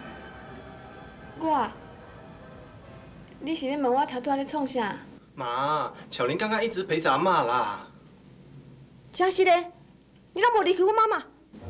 你是咧问我头拄仔咧创啥？ 妈，巧玲刚刚一直陪着阿嬷啦。 真是咧，你拢无离开我妈妈。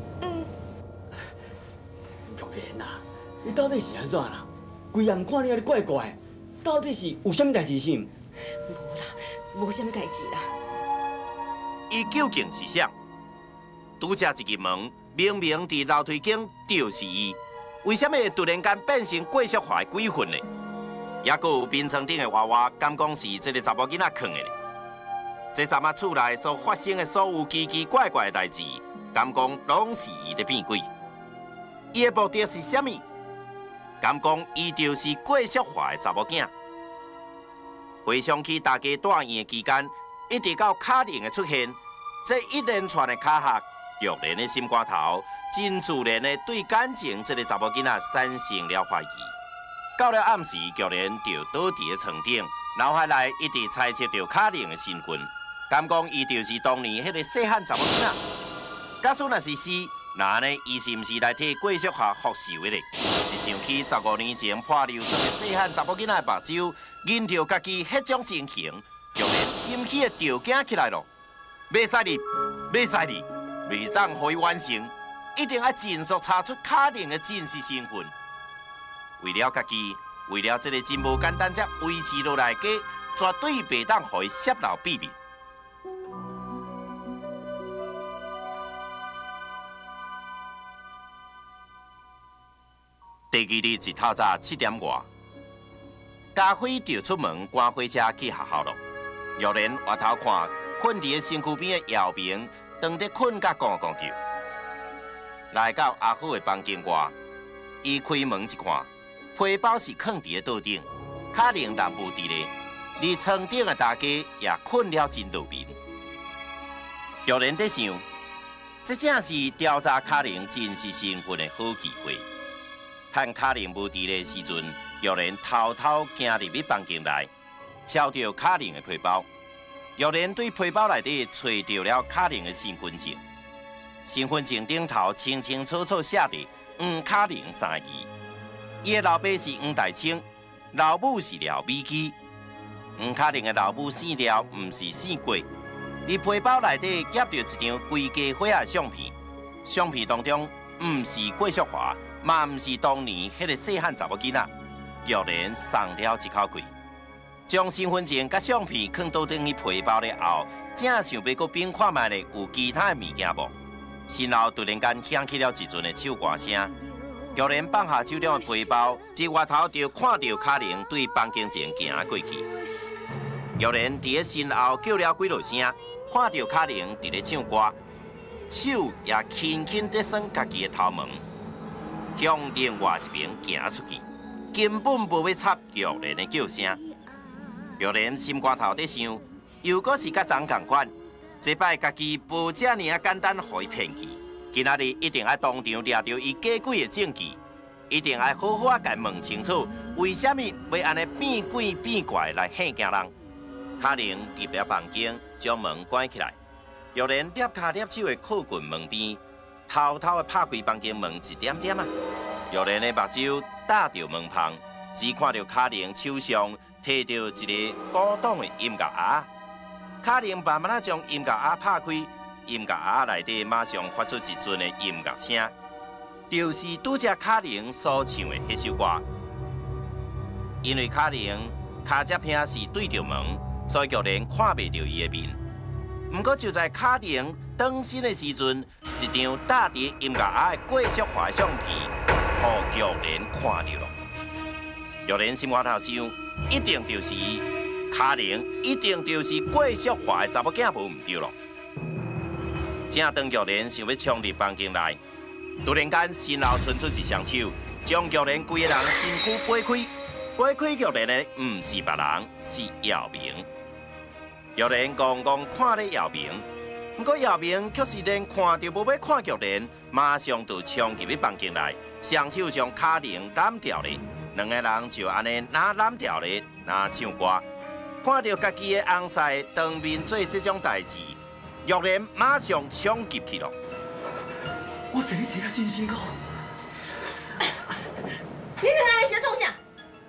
玉莲啊，你到底是安怎啦？规人看你安尼怪怪，到底是有啥物代志是？ 无啦，无啥物代志啦。 伊究竟是啥？拄则一入门，明明伫楼梯间就是伊，为什么会突然间变成桂淑华的鬼魂呢？也阁有眠床顶的娃娃，敢讲是这个查某囡仔藏的呢？这阵仔厝内所发生的所有奇奇怪怪的代志，敢讲拢是伊在变鬼？伊的目的是啥物？敢讲伊就是桂淑华的查某囝？回想起大家住院的期间，一直到卡玲的出现，这一连串的卡客，玉莲的心肝头，真自然的对感情这个查某囡仔产生了怀疑。到了暗时，玉莲就倒伫个床顶， 脑海内一直猜测着卡玲的身份，敢讲伊就是当年迄个细汉查某囡仔。假使若是是，那安尼伊是毋是来替桂淑华复仇的咧？一想起15年前破流出的细汉查某囡仔的目睭，忍着家己迄种情形，就连心起的着惊起来咯。袂使哩，袂使哩，未当互伊完成，一定要尽速查出卡玲的真实身份。为了家己，为了这个真无简单才维持落来的家，绝对袂当互伊泄露秘密。第二日一透早7点外，家辉就出门赶火车去学校咯。玉莲回头看，困伫个身躯边的姚明，当得困甲咣咣叫。来到阿虎的房间外，伊开门一看，皮包是放伫个桌顶，卡玲南部伫咧，离床顶的大家也困了真入眠。玉莲在想，这正是调查卡玲真实身份的好机会。趁卡玲无伫的时阵，玉莲偷偷行入去房间内，抄到卡玲的皮包。玉莲对皮包内底找到了卡玲的身份证，身份证顶头清清楚楚写着“黄卡玲”3个字。伊的老爸是黄大清，老母是廖美姬。黄卡玲的老母姓廖，毋是姓郭。伊皮包内底夹着一张规家伙的相片，相片当中毋是桂淑华。嘛，毋是当年迄个细汉查某囡仔，玉莲松了一口气，将身份证甲相片放倒转去皮包了后，正想要搁并看卖咧有其他的物件无，身后突然间响起了一阵的唱歌声。玉莲放下手中的皮包，一回头就看到卡玲对房间前行过去。玉莲伫咧身后叫了几落声，看到卡玲伫咧唱歌，手也轻轻地算家己的头毛。向另外一边行出去，根本无要插玉莲的叫声。玉莲心肝头在想，又搁是甲昨同款，这摆家己无遮尔啊简单，互伊骗去。今仔日一定要当场抓到伊假鬼的证据，一定要好好啊甲问清楚，为什么要安尼变鬼变怪来吓惊人？卡玲入了房间，将门关起来。玉莲蹑脚蹑手的靠近门边。偷偷的拍开房间门一点点啊！玉莲的目睭搭着门旁，只看到卡玲手上摕着一个古董的音乐盒。卡玲慢慢啊将音乐盒拍开，音乐盒内底马上发出一阵的音乐声，就是拄则卡玲所唱的迄首歌。因为卡玲脚接兄是对着门，所以玉莲看袂到伊的面。不过就在卡玲转身的时阵，一张搭伫音乐盒的桂淑华的相片，互玉莲看到了。玉莲心肝头想，一定就是卡玲，一定就是桂淑华的查某囝，无毋对咯。正当玉莲想要冲入房间内，突然间身后伸出一双手，将玉莲规个人身躯掰开。掰开玉莲的毋是别人，是姚明。玉莲怣怣看咧姚明，不过姚明却是连看到无要看玉莲，马上就冲入去房间内，双手将卡玲揽掉咧。两个人就安尼拿揽掉咧，拿唱歌。看到家己的翁婿当面做这种代志，玉莲马上冲入去了。 我坐你坐甲真辛苦。 你两个在创啥？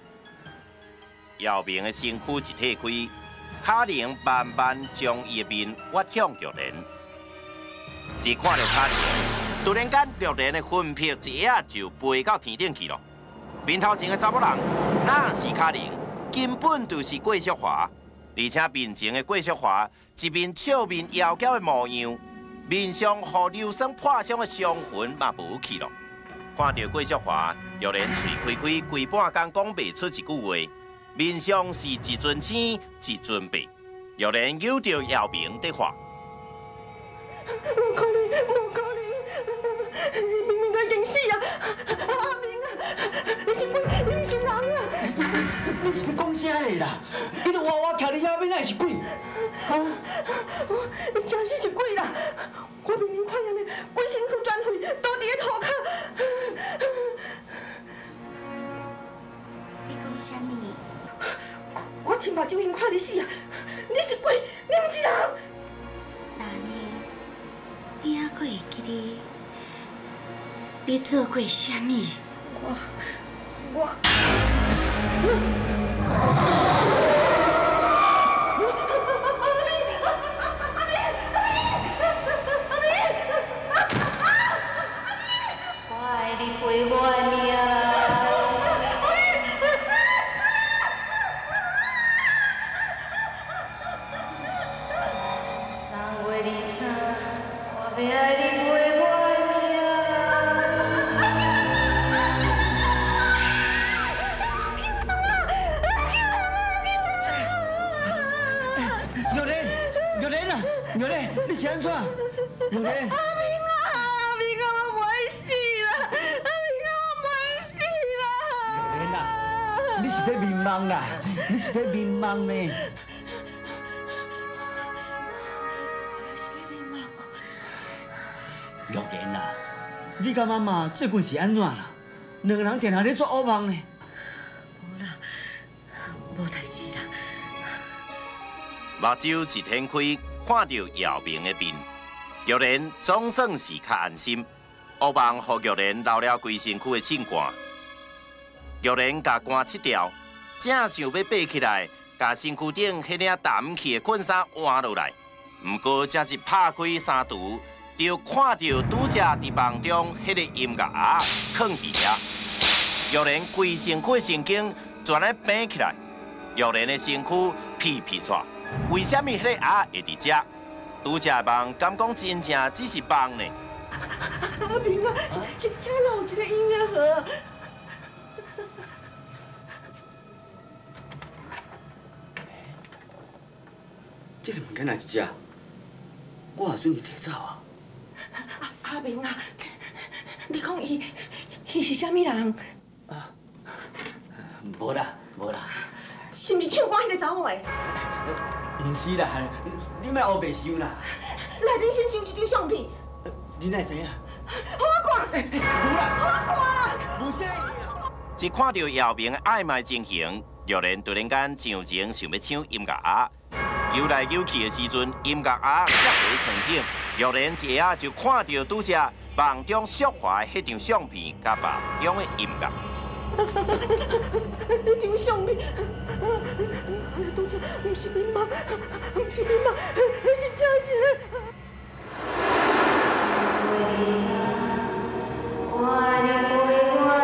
姚明的身躯一退开。卡玲慢慢将伊的面挖向玉莲，只看到卡玲，突然间玉莲的魂魄一下就飞到天顶去了。面头前的查某人哪是卡玲，根本就是桂淑华，而且面前的桂淑华一面笑面妖娇的模样，面上互流霜破伤的伤痕嘛无去了。看到桂淑华，玉莲嘴开开，规半天讲袂出一句话。面上是一尊青，一尊白，玉莲有着姚明的话。 无可能，无可能！明明我已经死啊！阿明啊，你是鬼，你不是人啊！ 你是在讲啥的啦？你都活活徛伫遐，要哪是鬼？啊！ 我真是鬼啦！我明明看见你鬼身躯转废，倒伫个涂骹。你讲啥物？我亲目睭翕你死啊！你是鬼，你唔是人。 那你还阁会记得你做过啥物？ 我。 我爱你陪我的命啦！3月23，我要爱你陪我的命啦！玉莲啊，玉莲，你是安怎？玉莲。你是在迷茫啦，你是在迷茫呢。玉莲啊，你甲妈妈最近是安怎啦？两个人定下咧做噩梦呢？ 无啦，无代志啦。 目睭一掀开，看到姚明的面，玉莲总算是较安心。噩梦互玉莲流了规身躯的凊汗。玉莲甲汗拭掉，正想要爬起来，甲身躯顶迄领澹去的困衫换落来。毋过，才一拍开衫橱，就看到拄则伫梦中迄个音乐盒放伫遐。玉莲规身躯神经全来平起来，玉莲的身躯皮皮喘。为什么迄个盒会伫遮？拄则梦敢讲真正只是梦呢？ 阿明啊，遐有一个音乐盒。 这个物件哪一只？我也准备摕走啊！ 阿明啊，你讲伊是啥物人？ 啊，无啦，无啦。 是毋是唱歌迄个查某的？ 唔是啦，你莫黑白想啦。 内面先上一张相片。 你哪会知影？ 互我看。 无啦， 互我看啦。 无声。 一看到姚明的暧昧情形，玉莲突然间上前想要抢音乐盒。游来游去的时阵，音乐盒摔回床顶，玉莲一下就看到拄则梦中雪花的迄张相片，甲梦中的音乐。 迄张相片，拄则毋是面梦，毋是面梦，那是真实的。 我爱你陪我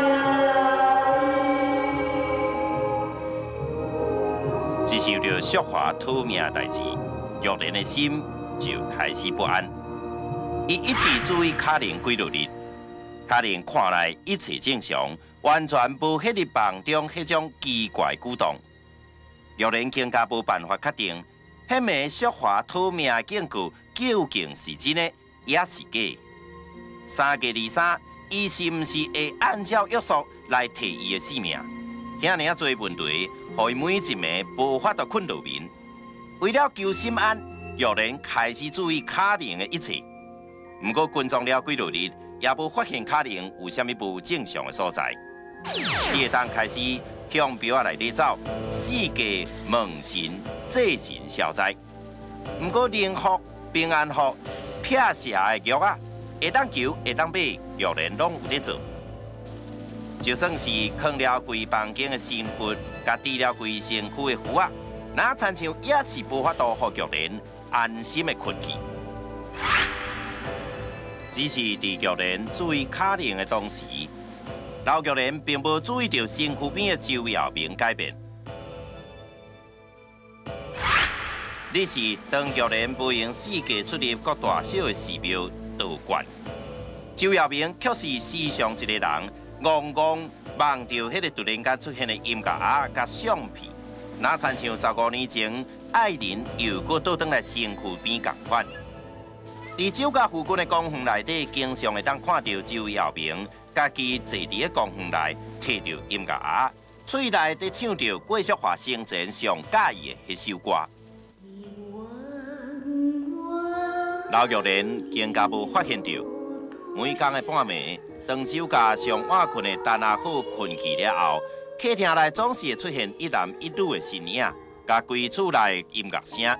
命。 一想到雪花讨命的代志，玉莲的心就开始不安。伊一直注意卡琳几落日，卡琳看来一切正常，完全无迄日梦中迄种奇怪举动。玉莲更加无办法确定，迄枚雪花讨命的警句究竟是真的，也是假。3月23，伊是毋是会按照约束来摕伊的性命？遐尔啊侪问题，互伊每一暝无法度困入眠。为了求心安，玉莲开始注意卡琳的一切。不过跟踪了几落日，也无发现卡琳有啥物不正常的所在。只会当开始向庙仔内底走，四界问神、祭神消灾。不过灵福、平安福、撇蛇的玉啊，会当求、会当买，玉莲拢有咧做。就算是藏了规房间的神佛，甲治了规身躯的符啊，那亲像也是无法度互玉莲安心的困去。只是伫玉莲注意卡琳的同时，老玉莲并无注意到身躯边的周耀明改变。你是当玉莲无用四界出入各大小的寺庙道观，周耀明却是时常一个人戆戆望着迄个突然间出现的音乐盒甲相片，那亲像15年前爱人又搁倒转来身躯边同款。伫酒家附近的公园内底，经常会当看到周耀明家己坐伫个公园内，摕着音乐盒，嘴内伫唱着郭雪华生前上喜意的迄首歌。老玉莲更加无发现到，每天的半暝，当酒家上晚困的陈阿虎困去了后，客厅内总是会出现一男一女的身影， 甲规厝内音乐声。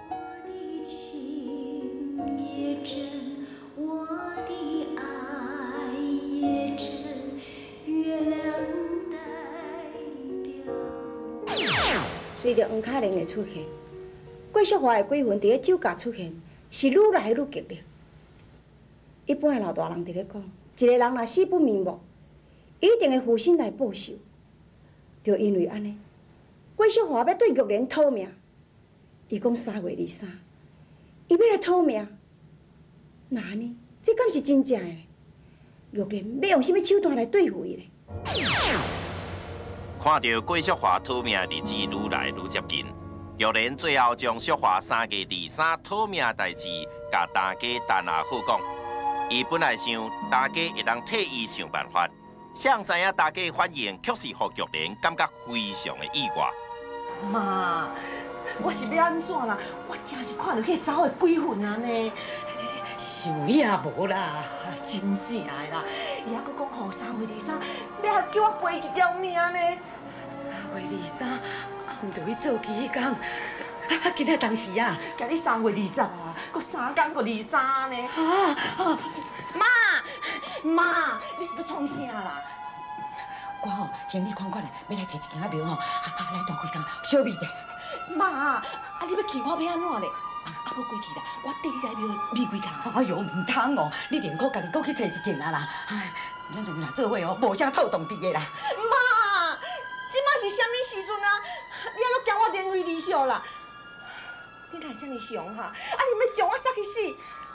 随着黄卡玲的出现，郭淑华的鬼魂伫咧酒家出现，是愈来愈激烈。一般的老大人伫咧讲，一个人若死不瞑目，一定会负心来报仇。就因为安尼，郭淑华要对玉莲讨命。伊讲3月23，伊要来讨命。那呢？这敢是真正的？玉莲要用什么手段来对付伊咧？ 看到郭淑华讨命日子愈来愈接近，玉莲最后将淑华3月23讨命代志，甲大家谈下好讲。伊本来想大家会当替伊想办法，谁知影大家反应却是互玉莲感觉非常的意外。 妈，我是要安怎啦？我真是看到迄个走的鬼魂啊呢！想也无啦，真正的啦！伊还佫讲吼3月23，要叫我赔一条命呢。3月23，毋着去做期工。今仔当时啊，今日3月20啊，佫3天佫23呢。妈，你是要创啥啦？我吼行李款款的，要来找一间仔庙吼，来大开工小秘者。妈，你要去我要安怎咧？无过去啦，我缀你来庙秘几工。哎呦，唔通哦，你连苦家己佫去找一间啊啦。哎，咱两个做伙哦，无啥透动伫个啦。妈，即摆是啥物时阵啊？你还要惊我连累离宿啦？你哪会这么凶哈？你要将我杀去死？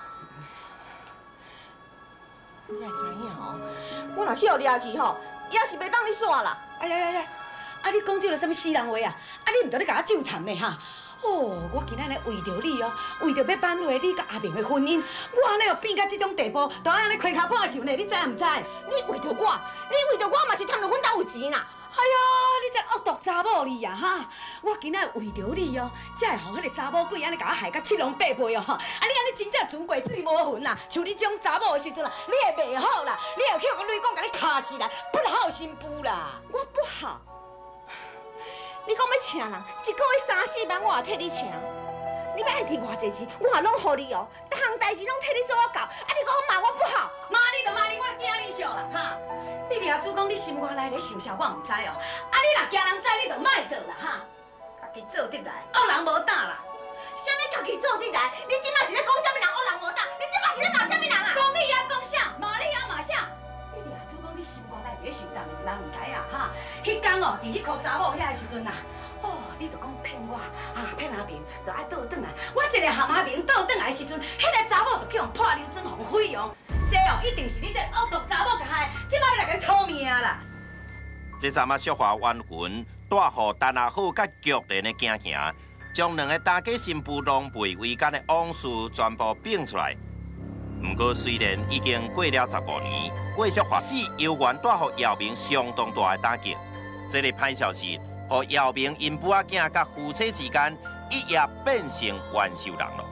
你也知影哦，我若去互掠去吼，也是袂放你煞啦。哎呀，你讲这个什么死人话啊？你毋着咧甲我纠缠呢哈？哦，我今仔日为着你哦，为着要挽回你甲阿明的婚姻，我安尼又变到这种地步，都安尼开脚破手呢，你知毋知？你为着我嘛是贪着阮家有钱啦。哎呀，你这恶毒查某你啊哈！我今仔为着你哦，才会互迄个查某鬼安尼甲我害甲七龙八背哦哈！你安尼真正船过水无痕啦！像你这种查某的时阵啊，你会袂好啦！你会去个女讲甲你卡死啦，不好心妇啦！我不好。你讲要请人，一个月3、4万，我也替你请。你要爱提偌济钱，我也拢予你哦。逐项代志拢替你做到到。你讲骂我不好，骂你就骂你，我惊你笑啦哈！你掠主讲你心肝内咧想啥，我唔知哦。你若惊人知，你就莫做啦哈！家己做得来，恶人无胆啦。啥物家己做得来？你即摆是咧讲啥物人恶人无胆？你即摆是咧骂啥物人啊？讲你也讲啥，骂你也骂啥？你掠主讲你心肝内咧想啥，人唔知啊哈！迄天哦，伫迄箍查某遐的时阵啊，你就讲骗我骗阿明，就爱倒转来。我一个含阿明倒转来的时阵，迄个查某就去用破流水互毁容。这哦，一定是你这恶毒查某甲害，即摆要来甲你讨命啦！ 这阵啊，淑华冤魂带互陈阿虎甲玉莲的行行，将两个大家新妇狼狈为奸的往事全部编出来。不过，虽然已经过了15年，郭淑华死犹原带互姚明相当大的打击。这个歹消息，互姚明因母仔囝甲夫妻之间一夜变成冤仇人了。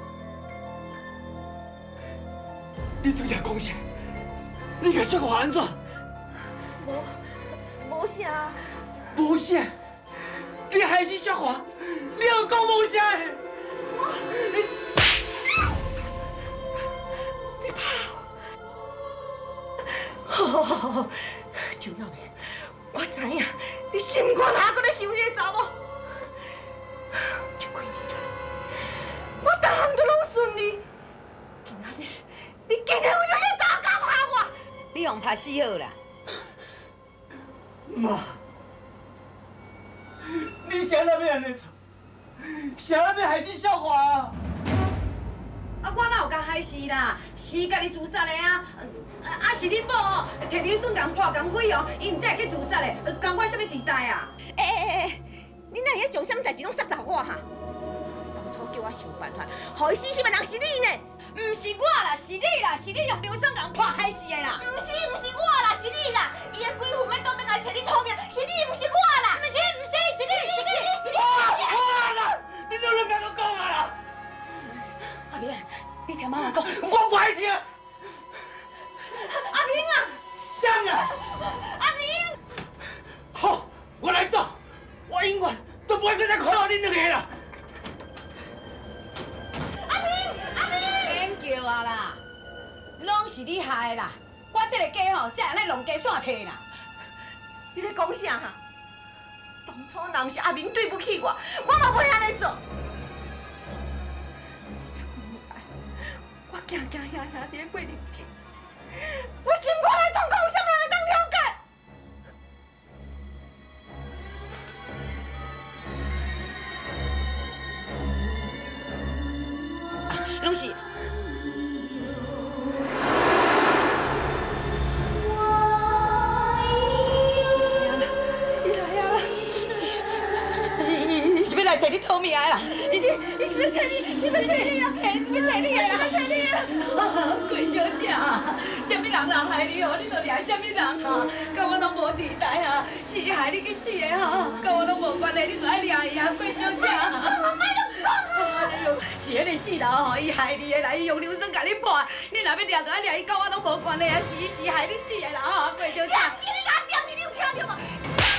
你做啥讲啥？你甲淑华安怎？ 无啥。 无啥？你害死淑华？你又讲无啥的？ 你怕我？好，周耀明，我知影你心肝还搁咧想迄个查某。这几年来，我逐项都拢顺利。今仔日，你竟然为了迄查某搞害我！你用拍死好啦！ 妈，你谁那要安尼做？谁那要害死淑华啊？ 我哪有甲害死啦？是家己自杀的啊！是恁某哦，摕硫酸共破共毁容，伊毋才会去自杀的，共我什么地带啊？ 你哪会将什么代志拢撒查我哈？当初叫我想办法，害死什么人是你呢？ 毋是我啦，是你啦，是你用硫酸共破害死的啦！ 毋是我啦，是你啦！伊的鬼魂要倒转来找你讨命，是你，毋是我啦！ 是你！ 好啦，你都别个讲啊啦！ 阿明，你听妈妈讲， 我不爱听。 阿明啊！ 啥物啊？ 阿明！ 好，我来做，我永远都不会再看到恁两个啦！ 是你害的啦！我这个家吼，才安尼弄家线摕啦。 你咧讲啥哈？当初若毋是阿明对不起我，我嘛袂安尼做。这么爱，我行行遐遐伫咧过日子，我心肝来痛苦，有啥人会当了解？ 拢是。是要来找你讨命的啦！伊是要找你，是要找你啊！要找你的啦！找你的！贵小姐，什么人来害你哦？你都掠什么人啊？甲我拢无地带啊！是伊害你去死的哈！甲我拢无关系，你都爱掠伊啊！贵小姐，我莫拢讲啊！是迄个死人吼，伊害你的啦！伊用硫酸甲你破，你若要掠，就爱掠伊，甲我拢无关系啊！是伊是害你死的啦！哈，贵小姐。你甲我点你有听到无？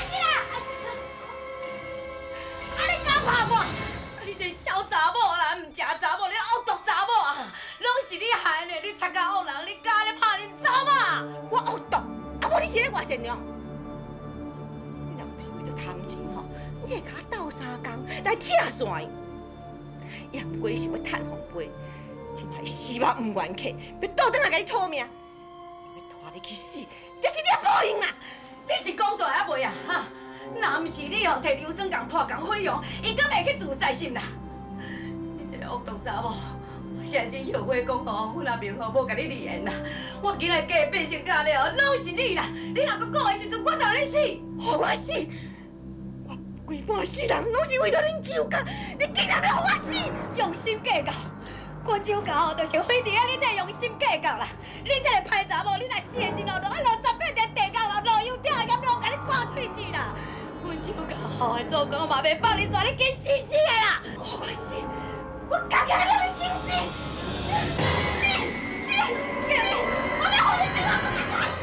拍我！你这小查某啦，唔食查某，你恶毒查某啊！拢是你害的，你插甲恶人，你敢咧拍恁查某？ 我恶毒，啊无你是咧外善良。你若不是为着贪钱吼，你会甲我斗相共来拆散伊。也毋过是要趁红杯，真系死活唔愿客，要倒转来甲你讨命，要拖你去死，这是你的报应啦！ 你是讲出来还袂啊？哈！若毋是你哦，摕硫酸共破共毁容，伊敢会去自杀心啦？你这个恶毒查某，我现在真后悔讲吼，我若明后无甲你离缘啦。我今日嫁变成家了，拢是你啦！你若搁讲的时阵，我就让你死， 互我死！我规半世人拢是为着恁救家，你竟然要互我死！ 用心计较，我酒家吼，就是非得啊，你才用心计较啦！你这个歹查某，你若死的时候，就按58条地沟啦，路油吊的严重，甲你挂喙齿啦！阮酒家吼的做工嘛，袂放你抓你紧死死的啦！ 互我死！我家己来让你死死！死！我要互你命，我不敢打死！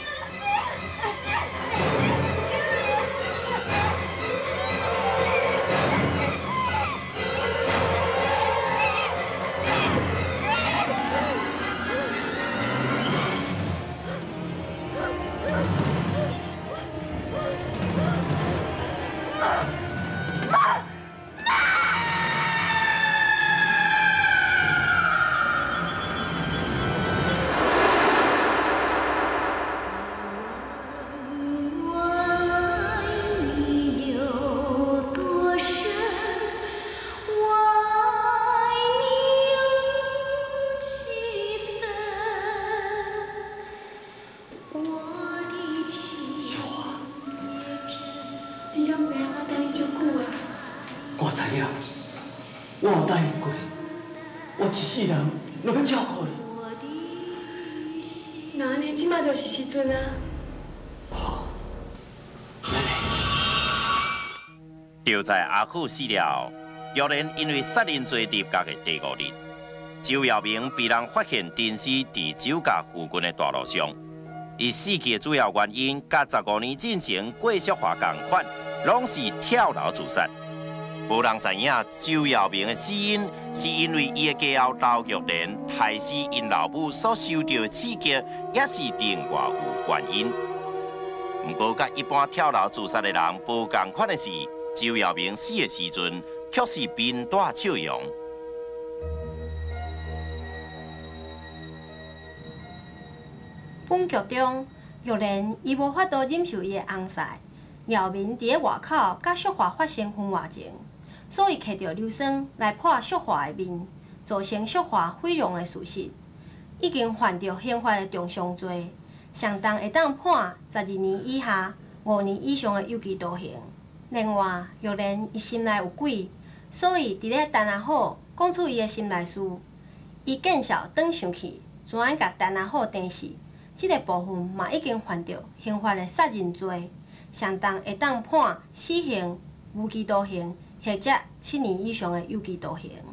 我知影，我有答应过，我一世人拢要照顾你。 那安尼，即马就是时阵啊！ 就在阿虎死了，玉莲因为杀人罪入监的第5日，周耀明被人发现沉尸伫酒家附近的大路上。伊死去的主要原因，甲15年之前郭淑华同款，拢是跳楼自杀。无人知影周耀明的死因，是因为伊的家后刘玉莲害死因老母所受到的刺激，也是另外有原因。不过，甲一般跳楼自杀的人无同款的是，周耀明死的时阵，却是面带笑容。 本剧中，玉莲伊无法度忍受伊的翁婿姚明伫咧外口甲淑华发生婚外情，所以摕着硫酸来破淑华的面，造成淑华毁容的事实，已经犯着刑法的重伤罪，上重会当判12年以下5年以上的有期徒刑。另外，玉莲伊心内有鬼，所以伫咧陈阿好讲出伊的心内事，伊见笑转上去，怎样甲陈阿好电死？这个部分嘛已经犯着刑法的杀人罪。上重会当判死刑、无期徒刑，或者7年以上的有期徒刑。